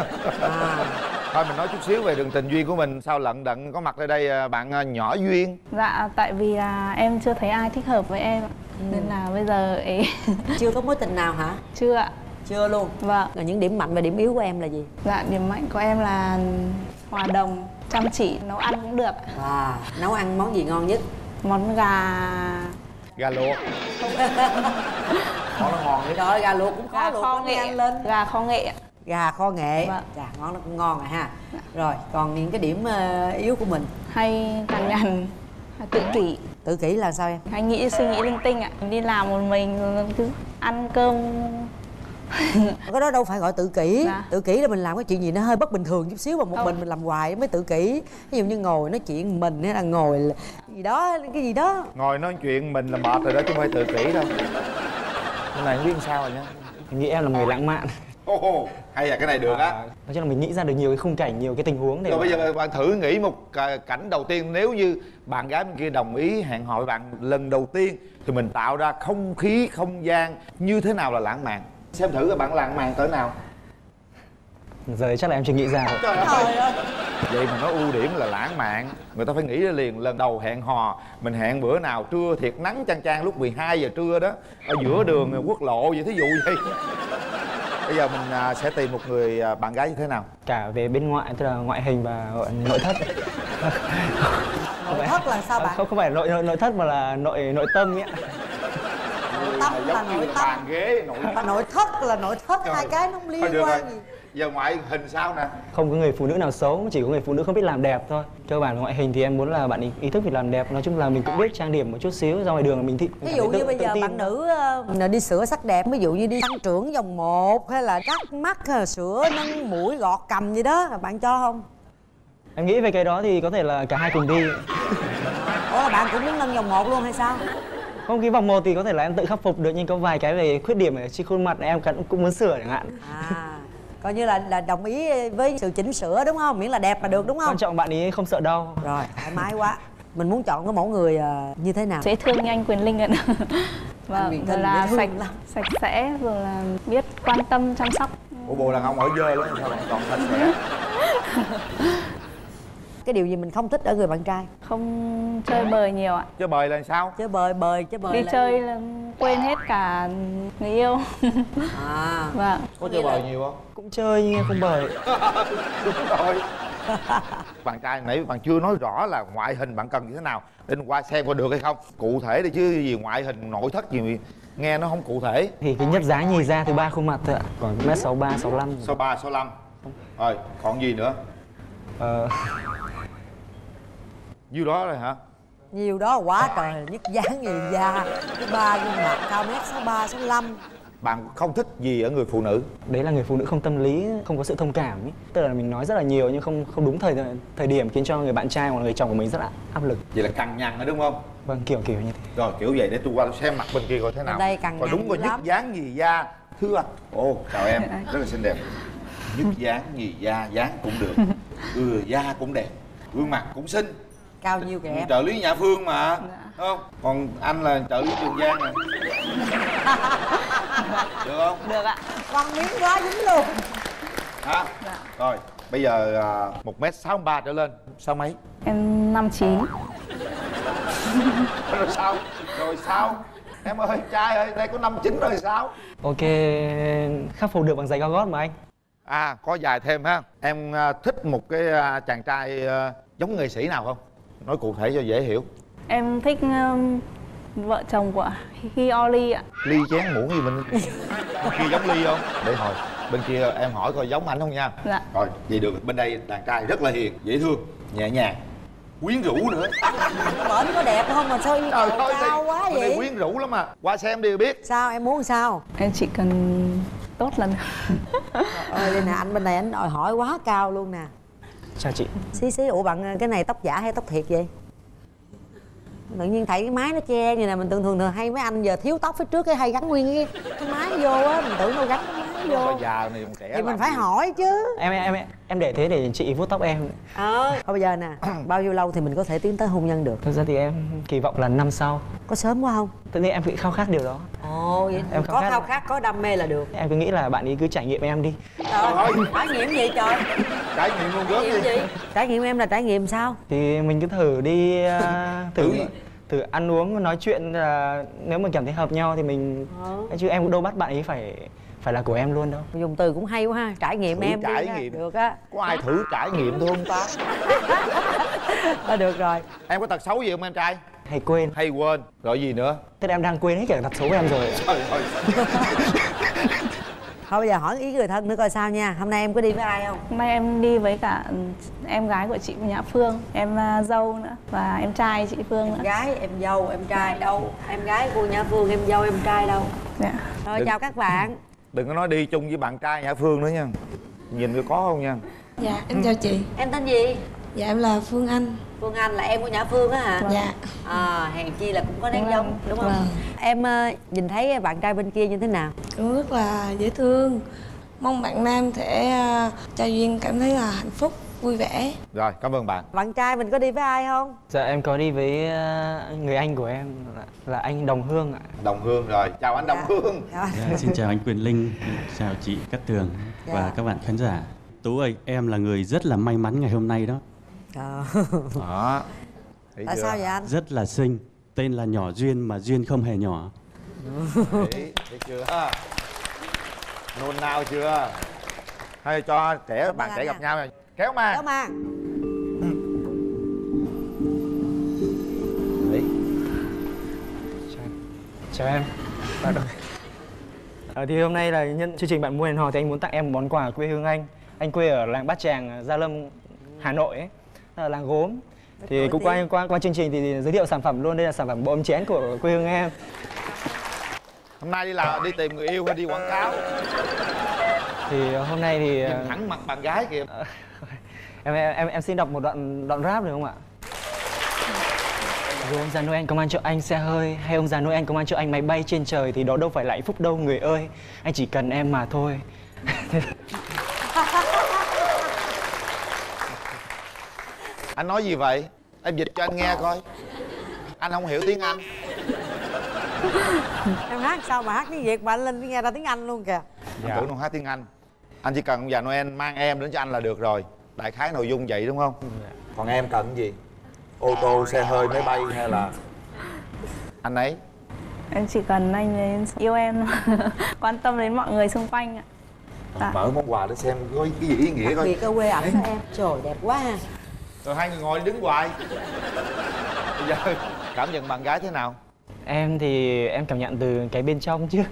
Thôi mình nói chút xíu về đường tình duyên của mình. Sao lận đận có mặt ở đây bạn Nhỏ Duyên? Dạ, tại vì là em chưa thấy ai thích hợp với em nên là bây giờ ấy. Chưa có mối tình nào hả? Chưa ạ. Chưa luôn? Vâng. Là những điểm mạnh và điểm yếu của em là gì? Dạ, điểm mạnh của em là hòa đồng, chăm chỉ, nấu ăn cũng được. Nấu ăn món gì ngon nhất? Món gà... Gà luộc. Món nó ngon nhất. Trời ơi, gà luộc cũng khó luộc, kho nghệ ăn lên. Gà kho nghệ. Gà kho nghệ. Vâng. Chà, món nó cũng ngon rồi ha. Rồi, còn những cái điểm yếu của mình? Hay cằn nhằn, tự kỷ. Tự kỷ là sao em? Hay suy nghĩ linh tinh ạ. Đi làm một mình cứ ăn cơm. Cái đó đâu phải gọi tự kỷ. Dạ. Tự kỷ là mình làm cái chuyện gì nó hơi bất bình thường chút xíu mà một mình làm hoài mới tự kỷ. Ví dụ như ngồi nói chuyện mình hay là ngồi gì đó, cái gì đó. Ngồi nói chuyện mình là mệt rồi đó chứ không phải tự kỷ đâu. Cái này không biết sao rồi nhá. Em nghĩ em là người lãng mạn. Hay là cái này được á. Nói chung là mình nghĩ ra được nhiều cái khung cảnh, nhiều cái tình huống để rồi bây giờ bạn thử nghĩ một cảnh đầu tiên. Nếu như bạn gái bên kia đồng ý hẹn hò với bạn lần đầu tiên thì mình tạo ra không khí, không gian như thế nào là lãng mạn. Xem thử các bạn lãng mạn cỡ nào. Giờ chắc là em chưa nghĩ ra. Trời ơi. Vậy mà nói ưu điểm là lãng mạn, người ta phải nghĩ ra liền. Lần đầu hẹn hò mình hẹn bữa nào trưa thiệt nắng chang chang lúc 12 giờ trưa đó, ở giữa đường quốc lộ vậy, thí dụ vậy. Bây giờ mình sẽ tìm một người bạn gái như thế nào? Cả về bên ngoại, tức là ngoại hình và nội thất. Nội thất là sao bạn? Không phải nội thất mà là nội tâm ấy. Nội tâm là nội tâm. Bàn ghế nội thất là nội thất. Hai cái nó không liên quan gì. Giờ ngoại hình sao nè? Không có người phụ nữ nào xấu, chỉ có người phụ nữ không biết làm đẹp thôi. Cơ bản ngoại hình thì em muốn là bạn ý thức việc làm đẹp. Nói chung là mình cũng biết trang điểm một chút xíu, ra ngoài đường là mình ví dụ như bây giờ bạn nữ đi sửa sắc đẹp, ví dụ như đi tăng trưởng vòng 1 hay là cắt mắt hay là sửa nâng mũi gọt cằm gì đó, bạn cho không? Em nghĩ về cái đó thì có thể là cả hai cùng đi. Ủa là bạn cũng muốn nâng vòng 1 luôn hay sao? Không, cái vòng 1 thì có thể là em tự khắc phục được, nhưng có vài cái về khuyết điểm ở trên khuôn mặt em cũng muốn sửa chẳng hạn. Coi như là đồng ý với sự chỉnh sửa đúng không? Miễn là đẹp là được đúng không? Quan trọng bạn ấy không sợ đau. Rồi, thoải mái quá. Mình muốn chọn cái mẫu người như thế nào? Dễ thương như anh Quyền Linh ạ. Vâng, rồi là sạch sẽ, rồi là biết quan tâm chăm sóc. Ủa bộ đàn ông ở dơ lắm sao bạn còn sạch sẽ? Cái điều gì mình không thích ở người bạn trai? Không chơi bời nhiều ạ. Chơi bời là sao? Chơi bời đi chơi là quên hết cả người yêu. Vâng. Có chơi bời nhiều không? Cũng chơi nhưng không bời. Đúng rồi. Bạn trai nãy bạn chưa nói rõ là ngoại hình bạn cần như thế nào để qua xem có được hay không. Cụ thể đi chứ gì ngoại hình nội thất gì nghe nó không cụ thể. Thì cái nhất dáng nhì ra thứ ba khuôn mặt thôi ạ. Còn 1m63, 65. 63, 65. Rồi, còn gì nữa? Nhiêu đó rồi hả? Nhiều đó quá trời, nhất dáng nhì da. Thứ ba gương mặt cao 1m63, 65. Bạn không thích gì ở người phụ nữ? Đấy là người phụ nữ không tâm lý, không có sự thông cảm ý. Tức là mình nói rất là nhiều nhưng không đúng thời điểm, khiến cho người bạn trai hoặc là người chồng của mình rất là áp lực. Vậy là cằn nhằn rồi đúng không? Vâng, kiểu như thế. Rồi kiểu vậy để tôi qua xem mặt bên kia coi thế nào. Bên đây cằn coi nhằn đúng coi dữ nhất lắm. dáng nhì da. Thưa ồ chào em, rất là xinh đẹp. Nhất dáng nhì da, dáng cũng được, da cũng đẹp, gương mặt cũng xinh. Cao nhiêu kìa em? Trợ lý Nhã Phương mà, đúng không? Còn anh là trợ lý Trường Giang này. Được không? Được ạ. Quăng miếng quá dính luôn. Hả? Rồi, bây giờ 1m63 trở lên, sao mấy? Em 59. Rồi sao? Rồi sao? Em ơi, trai ơi, đây có 59 rồi sao? Ok, khắc phục được bằng giày cao gót mà anh. À, có dài thêm ha. Em thích một cái chàng trai giống nghệ sĩ nào không? Nói cụ thể cho dễ hiểu. Em thích vợ chồng của Hioli ạ. Ly chén muỗng gì mình bên kia giống Ly không? để hồi bên kia em hỏi coi giống ảnh không nha. Dạ. Rồi vậy được. Bên đây đàn trai rất là hiền, dễ thương, nhẹ nhàng, quyến rũ nữa. Bển có đẹp không mà sao yêu cầu cao quá bên đây vậy? quyến rũ lắm mà. Qua xem đi biết. Sao em muốn sao? Em chỉ cần tốt là được. Ơi đây nè, anh bên này anh đòi hỏi quá cao luôn nè. Chào chị. Xí, ủa bạn cái này tóc giả hay tóc thiệt vậy? Tự nhiên thấy cái mái nó che như này, mình thường hay mấy anh giờ thiếu tóc phía trước cái hay gắn nguyên cái mái vô á, mình tưởng đâu gắn cái mái vô. Bà già này còn trẻ thì mình phải hỏi chứ. Em để thế để chị vuốt tóc em. Thôi bây giờ nè, bao nhiêu lâu thì mình có thể tiến tới hôn nhân được? Thực ra thì em kỳ vọng là năm sau. Có sớm quá không? Tự nhiên em bị khao khát điều đó. Ồ vậy em có khao khát, có đam mê là được. Em cứ nghĩ là bạn ấy cứ trải nghiệm em đi. Trời, trải nghiệm gì trời? Trải nghiệm luôn gớm gì? Trải nghiệm em là trải nghiệm sao? Thì mình cứ thử đi, thử ăn uống, nói chuyện, nếu mà cảm thấy hợp nhau thì mình chứ em cũng đâu bắt bạn ấy phải là của em luôn đâu. Dùng từ cũng hay quá ha, trải nghiệm thử em trải đi nghiệm. được á. Có ai thử trải nghiệm thôi không ta? Được rồi. Em có tật xấu gì không em trai? Hay quên. Hay quên. Rồi gì nữa? Thế em đang quên hết cả tật xấu của em rồi. Trời ơi. Thôi bây giờ hỏi ý người thân nữa coi sao nha. Hôm nay em có đi với ai không? Hôm nay em đi với cả em gái của chị Nhã Phương, em dâu nữa và em trai chị Phương nữa. Em gái, em dâu, em trai đâu? Em gái của Nhã Phương, em dâu, em trai đâu? Dạ. Rồi chào các bạn. Đừng có nói đi chung với bạn trai Nhã Phương nữa nha. Nhìn coi có không nha. Dạ em chào chị. Em tên gì? Dạ em là Phương Anh. Phương Anh là em của Nhã Phương á hả? Dạ. Hèn chi là cũng có nét giống đúng không? Vâng. Em nhìn thấy bạn trai bên kia như thế nào? Cũng rất là dễ thương. Mong bạn nam sẽ cho duyên cảm thấy là hạnh phúc, vui vẻ. Rồi, cảm ơn bạn. Bạn trai mình có đi với ai không? Dạ em có đi với người anh của em là anh Đồng Hương ạ. Đồng Hương rồi, chào anh Đồng Hương. Dạ, xin chào anh Quyền Linh, chào chị Cát Tường và các bạn khán giả. Tú ơi, em là người rất là may mắn ngày hôm nay đó. Đó. Tại sao vậy anh? Rất là xinh, tên là Nhỏ Duyên mà duyên không hề nhỏ. Thấy chưa? Nôn nao chưa? Hay cho bạn trẻ gặp nhau này. Kéo mà. Kéo mà. Đấy. Chào em. Thì hôm nay là nhân chương trình Bạn Muốn Hẹn Hò thì anh muốn tặng em một món quà quê hương anh. Anh quê ở làng Bát Tràng, Gia Lâm, Hà Nội ấy. Là làng gốm. Thì cũng qua chương trình thì giới thiệu sản phẩm luôn. Đây là sản phẩm bộ ấm chén của quê hương em. Hôm nay đi tìm người yêu hay đi quảng cáo? Thì hôm nay thì nhìn thẳng mặt bạn gái kìa. Em xin đọc một đoạn rap được không ạ? Dù ông già Noel công an cho anh xe hơi, hay ông già Noel công an cho anh máy bay trên trời, thì đó đâu phải là hạnh phúc đâu người ơi. Anh chỉ cần em mà thôi. Anh nói gì vậy? Em dịch cho anh nghe coi. Anh không hiểu tiếng Anh. Em hát sao mà hát tiếng Việt mà anh Linh nghe ra tiếng Anh luôn kìa. Dạ. Tưởng nó hát tiếng Anh. Anh chỉ cần ông già Noel mang em đến cho anh là được rồi. Đại khái nội dung vậy đúng không? Còn em cần cái gì? Ô tô, xe hơi, máy bay hay là anh ấy? Em chỉ cần anh ấy yêu em, quan tâm đến mọi người xung quanh ạ. Mở món quà để xem có cái gì ý nghĩa coi. Đặc biệt ở quê ảnh đó em. Trời đẹp quá ha. Rồi hai người ngồi đứng hoài. Bây giờ cảm nhận bạn gái thế nào? Em thì em cảm nhận từ cái bên trong chứ.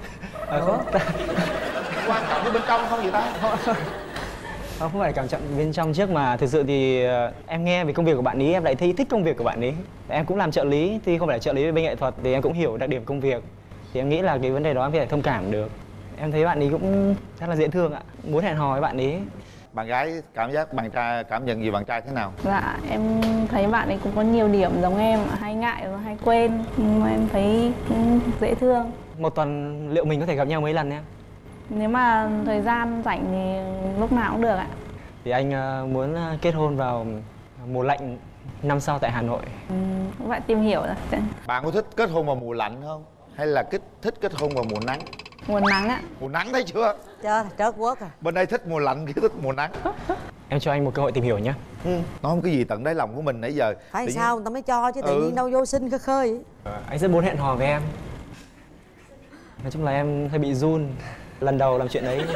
Quan trọng cái bên trong không vậy ta? Không phải cảm nhận bên trong trước mà thực sự thì em nghe về công việc của bạn ấy em lại thấy thích công việc của bạn ấy. Em cũng làm trợ lý, thì không phải là trợ lý bên nghệ thuật thì em cũng hiểu đặc điểm công việc. Thì em nghĩ là cái vấn đề đó em phải thông cảm được. Em thấy bạn ấy cũng rất là dễ thương ạ. Muốn hẹn hò với bạn ấy. Bạn gái cảm giác bạn trai cảm nhận gì bạn trai thế nào? Dạ em thấy bạn ấy cũng có nhiều điểm giống em, hay ngại và hay quên, nhưng mà em thấy cũng dễ thương. Một tuần liệu mình có thể gặp nhau mấy lần em? Nếu mà thời gian rảnh thì lúc nào cũng được ạ. Thì anh muốn kết hôn vào mùa lạnh năm sau tại Hà Nội. Cũng phải tìm hiểu rồi. Bạn có thích kết hôn vào mùa lạnh không? Hay là thích kết hôn vào mùa nắng? Mùa nắng ạ. Mùa nắng thấy chưa? Trớt quất à. Bên đây thích mùa lạnh, kia thích mùa nắng. Em cho anh một cơ hội tìm hiểu nhé. Nói không cái gì tận đáy lòng của mình nãy giờ. Phải sao người ta mới cho chứ tự nhiên đâu vô sinh khơi khơi vậy. Anh rất muốn hẹn hò với em. Nói chung là em hơi bị run lần đầu làm chuyện đấy.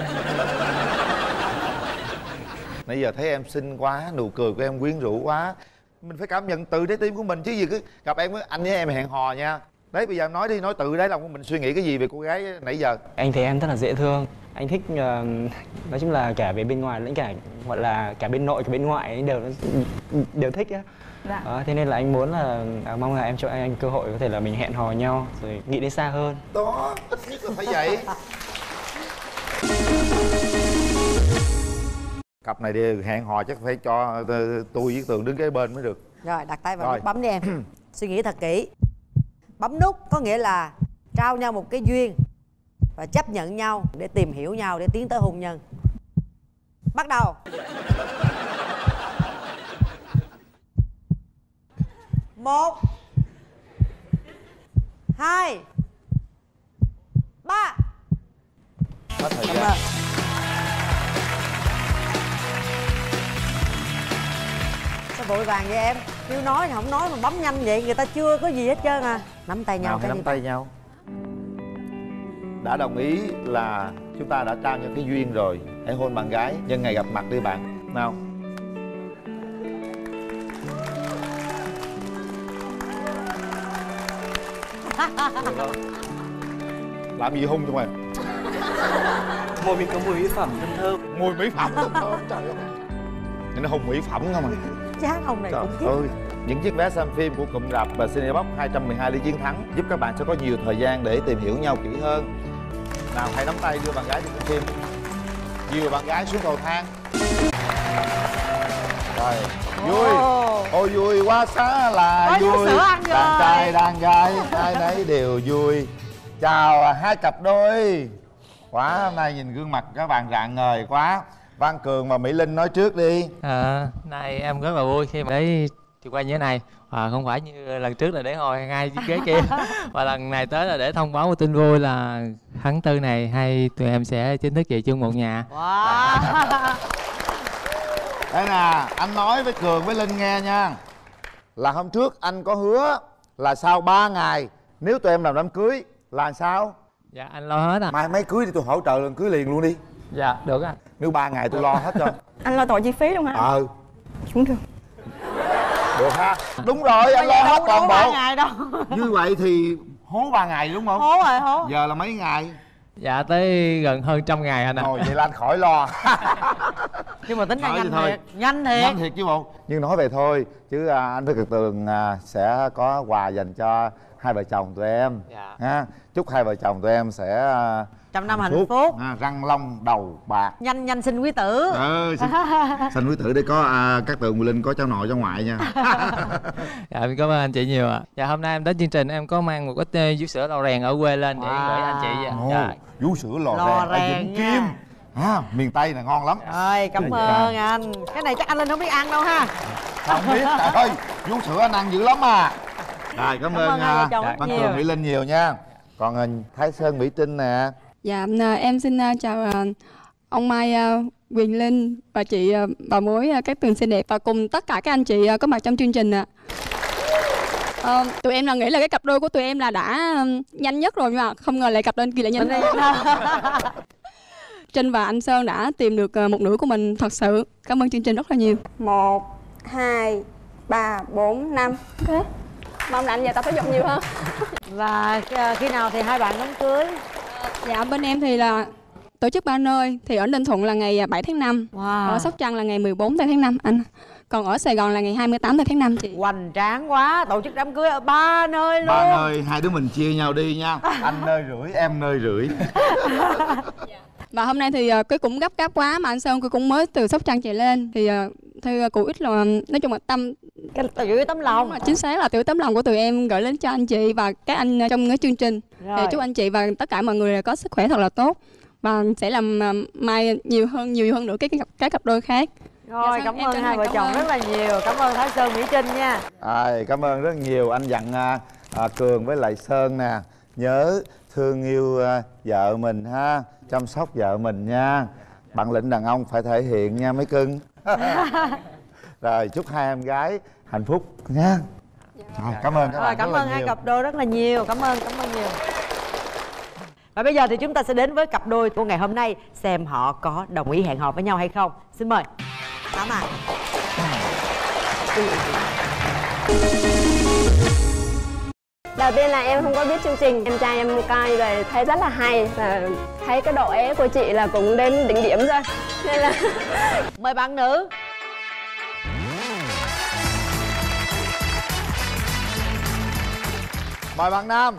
Nãy giờ thấy em xinh quá, nụ cười của em quyến rũ quá. Mình phải cảm nhận từ trái tim của mình chứ gì cứ gặp em với anh với em hẹn hò nha. Đấy bây giờ em nói đi, nói từ đáy lòng của mình suy nghĩ cái gì về cô gái nãy giờ. Anh thấy em rất là dễ thương. Anh thích nói chung là cả về bên ngoài lẫn cả gọi là cả bên nội cả bên ngoại anh đều thích á. Dạ. Thế nên là anh muốn là mong là em cho anh cơ hội có thể là mình hẹn hò nhau rồi nghĩ đến xa hơn. Đó, ít nhất là phải vậy. Cặp này đi hẹn hò chắc phải cho tôi với Tường đứng kế bên mới được. Rồi đặt tay vào nút bấm đi em. Suy nghĩ thật kỹ. Bấm nút có nghĩa là trao nhau một cái duyên và chấp nhận nhau để tìm hiểu nhau để tiến tới hôn nhân. Bắt đầu. 1 2 3. Hết thời Cảm gian. ơn. Sao vội vàng vậy em? Kêu nói không nói mà bấm nhanh vậy, người ta chưa có gì hết trơn à. Nắm tay nhau. Nào hãy nắm tay nhau. Đã đồng ý là chúng ta đã trao nhau cái duyên rồi. Hãy hôn bạn gái nhân ngày gặp mặt đi bạn. Nào. Làm gì hôn cho mày? Môi mình có mùi mỹ phẩm thơm thơm. Mùi mỹ phẩm thơm thơm, trời ơi. Nó hôn mỹ phẩm không à? Chán ông này cũng Trời ơi. Những chiếc vé xem phim của cụm rạp và Cinebox 212 Lý Chiến Thắng giúp các bạn sẽ có nhiều thời gian để tìm hiểu nhau kỹ hơn. Nào hãy nắm tay đưa bạn gái đi xem phim. Dìu bạn gái xuống cầu thang. Rồi, vui. Ôi vui quá xá là vui. Đàn trai đàn gái ai nấy đều vui. Chào hai cặp đôi. Quá hôm nay nhìn gương mặt các bạn rạng ngời quá. Văn Cường và Mỹ Linh nói trước đi. Nay em rất là vui khi mà thấy chị quay như thế này. Không phải như lần trước là để ngồi ngay chiếc ghế kia. Và lần này tới là để thông báo một tin vui là tháng 4 này hai tụi em sẽ chính thức về chung một nhà. Wow. Đây nè, anh nói với Cường với Linh nghe nha. Là hôm trước anh có hứa là sau 3 ngày nếu tụi em làm đám cưới là sao? Dạ anh lo hết à. Mai mấy cưới thì tôi hỗ trợ lần cưới liền luôn đi. Dạ được anh. Nếu 3 ngày tôi lo hết cho. Anh lo tội chi phí luôn hả? Cũng được. Được ha. Đúng rồi, anh lo hết toàn bộ. 3 ngày đâu. Như vậy thì hố 3 ngày đúng không? Hố rồi, hố. Giờ là mấy ngày? Dạ tới gần hơn 100 ngày anh ạ. Rồi vậy là anh khỏi lo. Nhưng mà tính ra nhanh thôi. thiệt. Nhanh thiệt. Nhanh thiệt chứ bộ. Nhưng nói về thôi chứ anh với Cực Tường sẽ có quà dành cho hai vợ chồng tụi em. Dạ. Ha. Chúc hai vợ chồng tụi em sẽ trăm năm hạnh phúc. Răng long đầu bạc. Nhanh sinh quý tử. Sinh quý tử để có các Tường Linh có cháu nội cháu ngoại nha. Dạ em cảm ơn anh chị nhiều ạ. Dạ hôm nay em đến chương trình em có mang một ít vú sữa lò rèn ở quê lên để gửi anh chị. Dạ. Vú sữa lò rèn ở Vĩnh Kim. Miền Tây này ngon lắm. Rồi cảm ơn anh. Cái này chắc anh Linh không biết ăn đâu ha. Không biết, trời ơi, vú sữa anh ăn dữ lắm à. Rồi cảm ơn Văn Cường Mỹ Linh nhiều nha. Còn Thái Sơn Mỹ Trinh nè. Dạ em xin chào ông Mai, Quyền Linh và chị bà mối Cát Tường xinh đẹp và cùng tất cả các anh chị có mặt trong chương trình ạ. Tụi em là nghĩ là cái cặp đôi của tụi em là đã nhanh nhất rồi nhưng mà không ngờ lại cặp đôi kia lại nhanh hơn. Trinh và anh Sơn đã tìm được một nửa của mình thật sự. Cảm ơn chương trình rất là nhiều. 1, 2, 3, 4, 5. Ok. Mong là anh giờ tập thể dục nhiều hơn. Và khi nào thì hai bạn đám cưới? Dạ bên em thì là tổ chức 3 nơi. Thì ở Ninh Thuận là ngày 7 tháng 5. Ở Sóc Trăng là ngày 14 tháng 5 anh. Còn ở Sài Gòn là ngày 28 tháng 5 chị. Hoành tráng quá, tổ chức đám cưới ở 3 nơi luôn. 3 nơi, hai đứa mình chia nhau đi nha. Anh nơi rưỡi, em nơi rưỡi. Và hôm nay thì cái cũng gấp gáp quá mà anh Sơn cũng mới từ Sóc Trăng chạy lên thì theo cụ ít là nói chung là tiểu tấm lòng. Chính xác là tiểu tấm lòng của tụi em gửi đến cho anh chị và các anh trong cái chương trình. Rồi. Thì chúc anh chị và tất cả mọi người có sức khỏe thật là tốt và sẽ làm mai nhiều hơn nữa cái cặp đôi khác. Rồi, cảm ơn hai vợ chồng rất là nhiều. Cảm ơn Thái Sơn, Mỹ Trinh nha. Cảm ơn rất nhiều. Anh dặn Cường với lại Sơn nè, nhớ thương yêu vợ mình ha, chăm sóc vợ mình nha. Bản lĩnh đàn ông phải thể hiện nha mấy cưng. Rồi, chúc hai em gái hạnh phúc nha. Rồi, cảm ơn các bạn. Cảm ơn hai cặp đôi rất là nhiều. Cảm ơn nhiều. Và bây giờ thì chúng ta sẽ đến với cặp đôi của ngày hôm nay, xem họ có đồng ý hẹn hò với nhau hay không. Xin mời. Cảm ơn. Đầu tiên là em không có biết chương trình, em trai em coi rồi thấy rất là hay và thấy cái độ ế của chị là cũng đến đỉnh điểm rồi. Nên là mời bạn nữ. Mời bạn nam.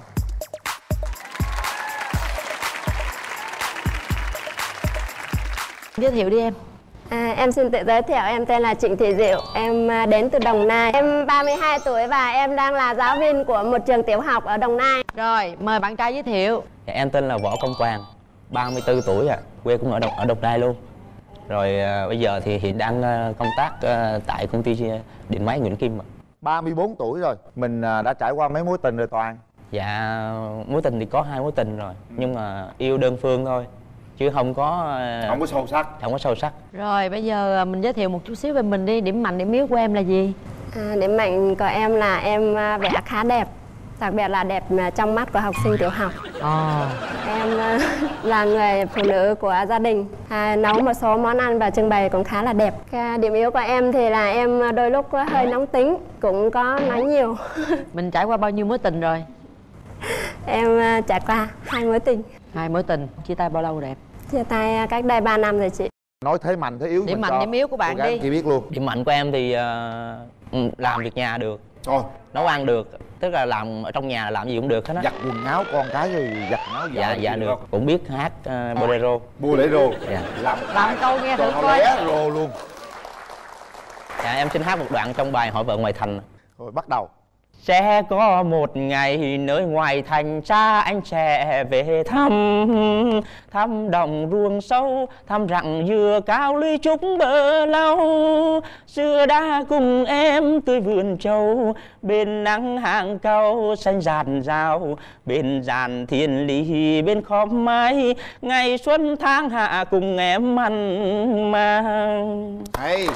Giới thiệu đi em. Em xin tự giới thiệu, em tên là Trịnh Thị Diệu, em đến từ Đồng Nai. Em 32 tuổi và em đang là giáo viên của một trường tiểu học ở Đồng Nai. Rồi, mời bạn trai giới thiệu. Em tên là Võ Công Quang, 34 tuổi quê cũng ở Đồng Nai luôn. Rồi bây giờ thì hiện đang công tác tại công ty điện máy Nguyễn Kim. 34 tuổi rồi, mình đã trải qua mấy mối tình rồi Toàn? Dạ, mối tình thì có 2 mối tình rồi, nhưng mà yêu đơn phương thôi, chứ không có sâu sắc. Không có sâu sắc. Rồi bây giờ mình giới thiệu một chút xíu về mình đi. Điểm mạnh, điểm yếu của em là gì? Điểm mạnh của em là em vẽ khá đẹp, đặc biệt là đẹp trong mắt của học sinh tiểu học. Em là người phụ nữ của gia đình, nấu một số món ăn và trưng bày cũng khá là đẹp. Điểm yếu của em thì là em đôi lúc hơi nóng tính, cũng có nói nhiều. Mình trải qua bao nhiêu mối tình rồi? Em trải qua 2 mối tình. 2 mối tình, chia tay bao lâu rồi em? Chia tay cách đây 3 năm rồi chị. Nói thế mạnh thế yếu. Điểm mạnh, điểm yếu của bạn đi. Chị biết luôn. Điểm mạnh của em thì làm việc nhà được, nấu ăn được, tức là làm ở trong nhà là làm gì cũng được hết á. Giặt quần áo con cái rồi giặt áo vợ. Dạ được. Cũng biết hát bolero. Bolero. Dạ. Làm câu nghe thử coi. Rô luôn. Dạ, em xin hát một đoạn trong bài Hỏi Vợ Ngoài Thành. Rồi bắt đầu. Sẽ có một ngày nơi ngoài thành xa anh sẽ về thăm đồng ruộng sâu, thăm rặng dừa cao lũy trúc bờ lau. Xưa đã cùng em tươi vườn trầu, bên nắng hàng cao xanh ràn rào, bên giàn thiên lý bên khóm mái, ngày xuân tháng hạ cùng em ăn mang. Hay.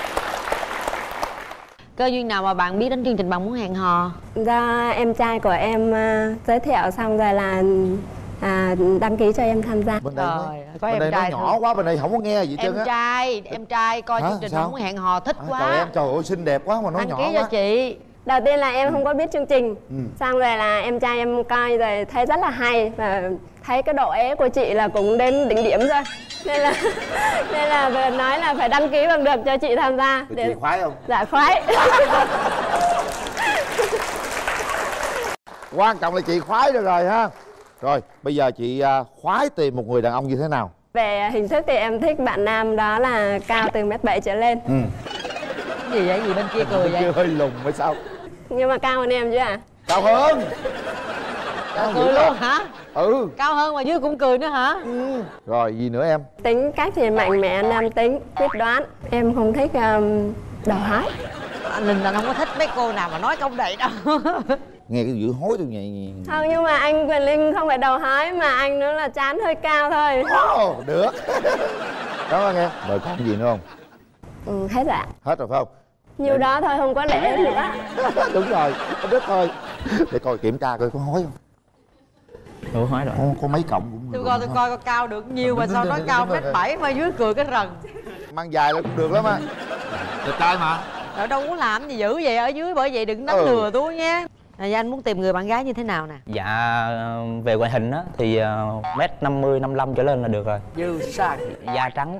Cơ duyên nào mà bạn biết đến chương trình Bạn Muốn Hẹn Hò? Do em trai của em giới thiệu xong rồi là đăng ký cho em tham gia. Bên đây có em trai nhỏ quá, bên đây không có nghe gì trơn á. Em trai coi chương trình Bạn Muốn Hẹn Hò thích quá. Trời em, trời ơi xinh đẹp quá mà nói nhỏ quá. Đăng ký cho chị. Đầu tiên là em không có biết chương trình, xong rồi là em trai em coi rồi thấy rất là hay và thấy cái độ ế của chị là cũng đến đỉnh điểm rồi, nên là vừa nói là phải đăng ký bằng được cho chị tham gia. Chị khoái không? Dạ khoái. Quan trọng là chị khoái được rồi ha. Rồi bây giờ chị khoái tìm một người đàn ông như thế nào? Về hình thức thì em thích bạn nam đó là cao từ 1m7 trở lên. Cái gì vậy? Gì bên kia cười vậy? Hơi lùn hay sao? Nhưng mà cao hơn em chứ à? Cao hơn. Cười luôn hả? Cao hơn mà dưới cũng cười nữa hả? Rồi gì nữa em? Tính cách thì mạnh mẽ, nam tính, quyết đoán. Em không thích đòi hỏi. Anh Linh là không có thích mấy cô nào mà nói câu này đâu. Nghe cái chữ hối tôi nhẹ. Không, nhưng mà anh Quyền Linh không phải đầu hói mà anh nữa là trán hơi cao thôi. Được. Cảm ơn em. Rồi còn gì nữa không? Hết rồi. Hết rồi phải không? Nhiều đó thôi, không có lẽ nữa. Đúng rồi, ít thôi. Để coi kiểm tra coi có hối không. Ủa hỏi rồi. Có mấy cộng cũng tôi coi có cao được nhiều mà sao nói cao 1m7 mà dưới cười cái rần. Mang dài là cũng được lắm á. Đẹp trai mà. Rồi đâu có làm gì dữ vậy ở dưới, bởi vậy đừng đánh lừa tôi nha. Anh muốn tìm người bạn gái như thế nào nè? Dạ về ngoại hình á thì 1m50, 55 trở lên là được rồi. Dư sao? Da trắng,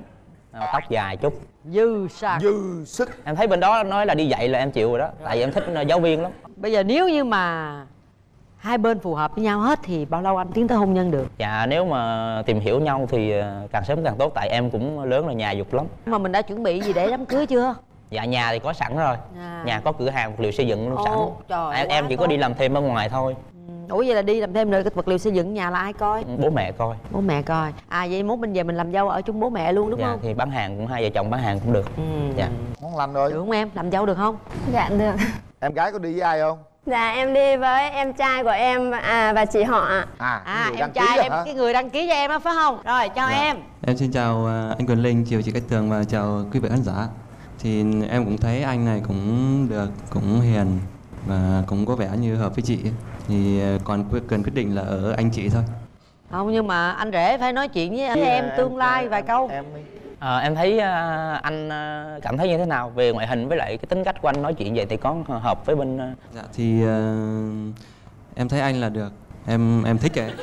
tóc dài chút. Dư sao? Dư sức. Em thấy bên đó nói là đi dạy là em chịu rồi đó, tại vì em thích giáo viên lắm. Bây giờ nếu như mà hai bên phù hợp với nhau hết thì bao lâu anh tiến tới hôn nhân được? Dạ nếu mà tìm hiểu nhau thì càng sớm càng tốt, tại em cũng lớn rồi, nhà dục lắm. Mà mình đã chuẩn bị gì để đám cưới chưa? Dạ nhà thì có sẵn rồi, nhà có cửa hàng vật liệu xây dựng luôn sẵn. Trời, em chỉ có đi làm thêm ở ngoài thôi. Ủa vậy là đi làm thêm rồi cái vật liệu xây dựng nhà là ai coi? Bố mẹ coi. Bố mẹ coi. À vậy mốt mình về mình làm dâu ở chung bố mẹ luôn đúng không? Thì bán hàng cũng hai vợ chồng bán hàng cũng được. Dạ. Ngon lành rồi. Được không em? Làm dâu được không? Dạ được. Em gái có đi với ai không? Dạ em đi với em trai của em và chị họ ạ. Em trai em, cái người đăng ký cho em á phải không? Rồi chào em. Em xin chào anh Quyền Linh, chào chị Cát Tường và chào quý vị khán giả. Thì em cũng thấy anh này cũng được, cũng hiền và cũng có vẻ như hợp với chị. Thì còn cần quyết định là ở anh chị thôi. Không nhưng mà anh rể phải nói chuyện với em tương lai vài câu. Em thấy anh cảm thấy như thế nào về ngoại hình với lại cái tính cách của anh nói chuyện vậy thì có hợp với bên? Dạ thì em thấy anh là được, em thích ấy.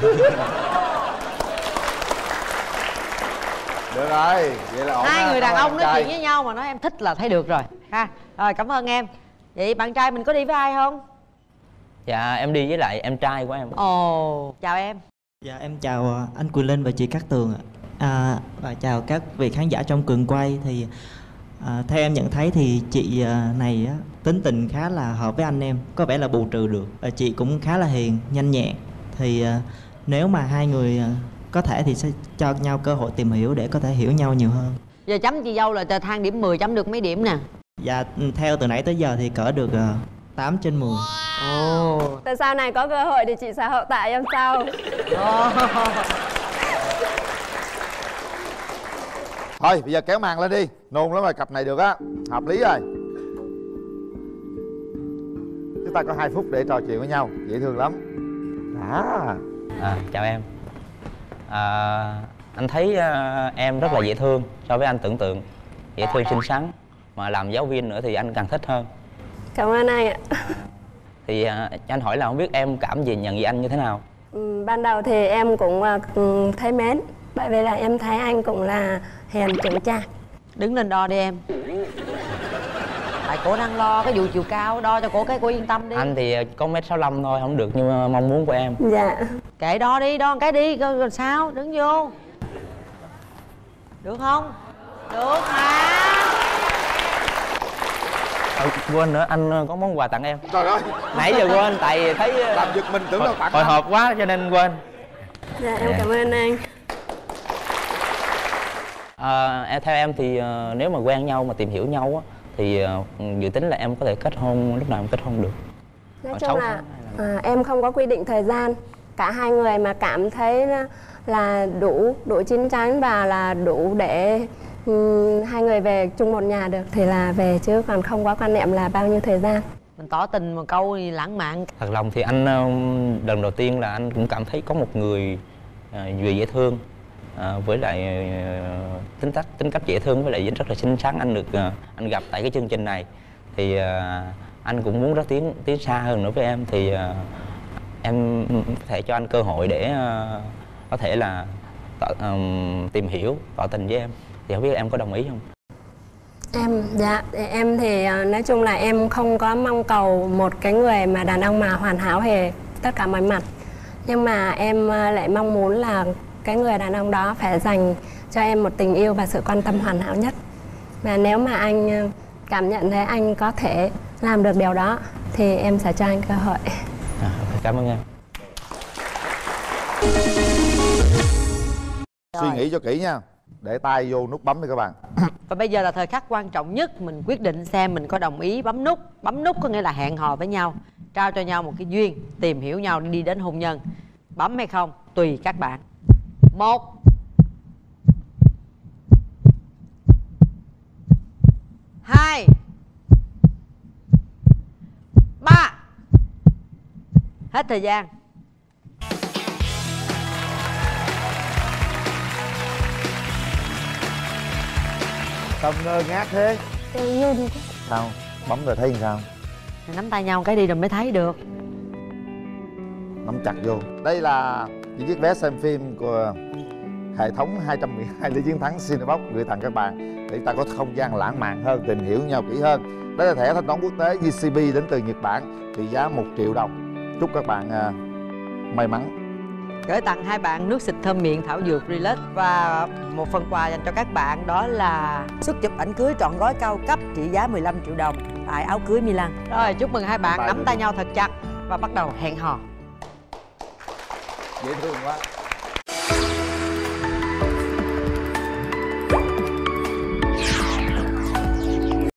Được rồi, vậy là ổn. Hai người đàn ông nói trai. chuyện với nhau mà nói em thích là thấy được rồi ha. Rồi cảm ơn em. Vậy bạn trai mình có đi với ai không? Dạ em đi với lại em trai của em. Ồ, chào em. Dạ em chào anh Quyền Linh và chị Cát Tường ạ. Và chào các vị khán giả trong trường quay. Thì theo em nhận thấy thì chị này tính tình khá là hợp với anh em, có vẻ là bù trừ được. Chị cũng khá là hiền, nhanh nhẹn. Thì nếu mà hai người có thể thì sẽ cho nhau cơ hội tìm hiểu để có thể hiểu nhau nhiều hơn. Giờ chấm chị dâu là thang điểm 10 chấm được mấy điểm nè? Dạ theo từ nãy tới giờ thì cỡ được 8 trên 10. Ồ. Từ sau này có cơ hội thì chị sẽ hậu tạ em sau. Thôi bây giờ kéo màn lên đi. Nôn lắm rồi, cặp này được á. Hợp lý rồi. Chúng ta có 2 phút để trò chuyện với nhau. Dễ thương lắm. Chào em. Anh thấy em rất là dễ thương so với anh tưởng tượng. Dễ thương, xinh xắn. Mà làm giáo viên nữa thì anh càng thích hơn. Cảm ơn anh ạ. Thì anh hỏi là không biết em cảm gì, nhận gì anh như thế nào? Ban đầu thì em cũng thấy mến. Bởi vì là em thấy anh cũng là hiền chững chạc. Đứng lên đo đi em. Tại cổ đang lo cái vụ chiều cao, đo cho cổ cái cổ yên tâm đi. Anh thì có 1m65 thôi, không được như mong muốn của em. Dạ. Kệ đo đi, đo một cái đi, rồi sao, đứng vô. Được không? Được mà. Quên nữa, anh có món quà tặng em. Trời ơi. Nãy giờ quên, tại thấy làm giật mình tưởng đâu tặng hồi hộp quá cho nên quên. Dạ em cảm ơn anh. Theo em thì nếu mà quen nhau mà tìm hiểu nhau á thì dự tính là em có thể kết hôn lúc nào em kết hôn được. Nói chung là em không có quy định thời gian. Cả hai người mà cảm thấy là đủ chín chắn và là đủ để hai người về chung một nhà được thì là về, chứ còn không có quan niệm là bao nhiêu thời gian. Mình tỏ tình một câu thì lãng mạn. Thật lòng thì anh lần đầu tiên là anh cũng cảm thấy có một người vừa dễ thương với lại tính cách dễ thương với lại rất là xinh xắn. Anh được anh gặp tại cái chương trình này thì anh cũng muốn rất tiến xa hơn nữa với em. Thì em có thể cho anh cơ hội để có thể là tìm hiểu, tỏ tình với em. Thì không biết em có đồng ý không? Em thì nói chung là em không có mong cầu một cái người mà đàn ông mà hoàn hảo về tất cả mọi mặt. Nhưng mà em lại mong muốn là cái người đàn ông đó phải dành cho em một tình yêu và sự quan tâm hoàn hảo nhất. Và nếu mà anh cảm nhận thấy anh có thể làm được điều đó thì em sẽ cho anh cơ hội. Cảm ơn em. Suy nghĩ cho kỹ nha. Để tay vô nút bấm đi các bạn. Và bây giờ là thời khắc quan trọng nhất. Mình quyết định xem mình có đồng ý bấm nút. Bấm nút có nghĩa là hẹn hò với nhau, trao cho nhau một cái duyên, tìm hiểu nhau đi đến hôn nhân. Bấm hay không tùy các bạn. 1 2 3. Hết thời gian. Tâm ngơ ngác thế. Run. Sao? Bấm rồi thấy sao? Nắm tay nhau cái đi rồi mới thấy được. Nắm chặt vô. Đây là những chiếc vé xem phim của hệ thống 212 ly chiến thắng Cinebox gửi tặng các bạn để ta có không gian lãng mạn hơn, tìm hiểu nhau kỹ hơn. Đó là thẻ thanh toán quốc tế JCB đến từ Nhật Bản trị giá 1 triệu đồng. Chúc các bạn may mắn. Gửi tặng hai bạn nước xịt thơm miệng thảo dược Relax và một phần quà dành cho các bạn, đó là suất chụp ảnh cưới trọn gói cao cấp trị giá 15 triệu đồng tại áo cưới Milan. Rồi, chúc mừng hai bạn nắm tay nhau thật chặt và bắt đầu hẹn hò. Dễ thương quá.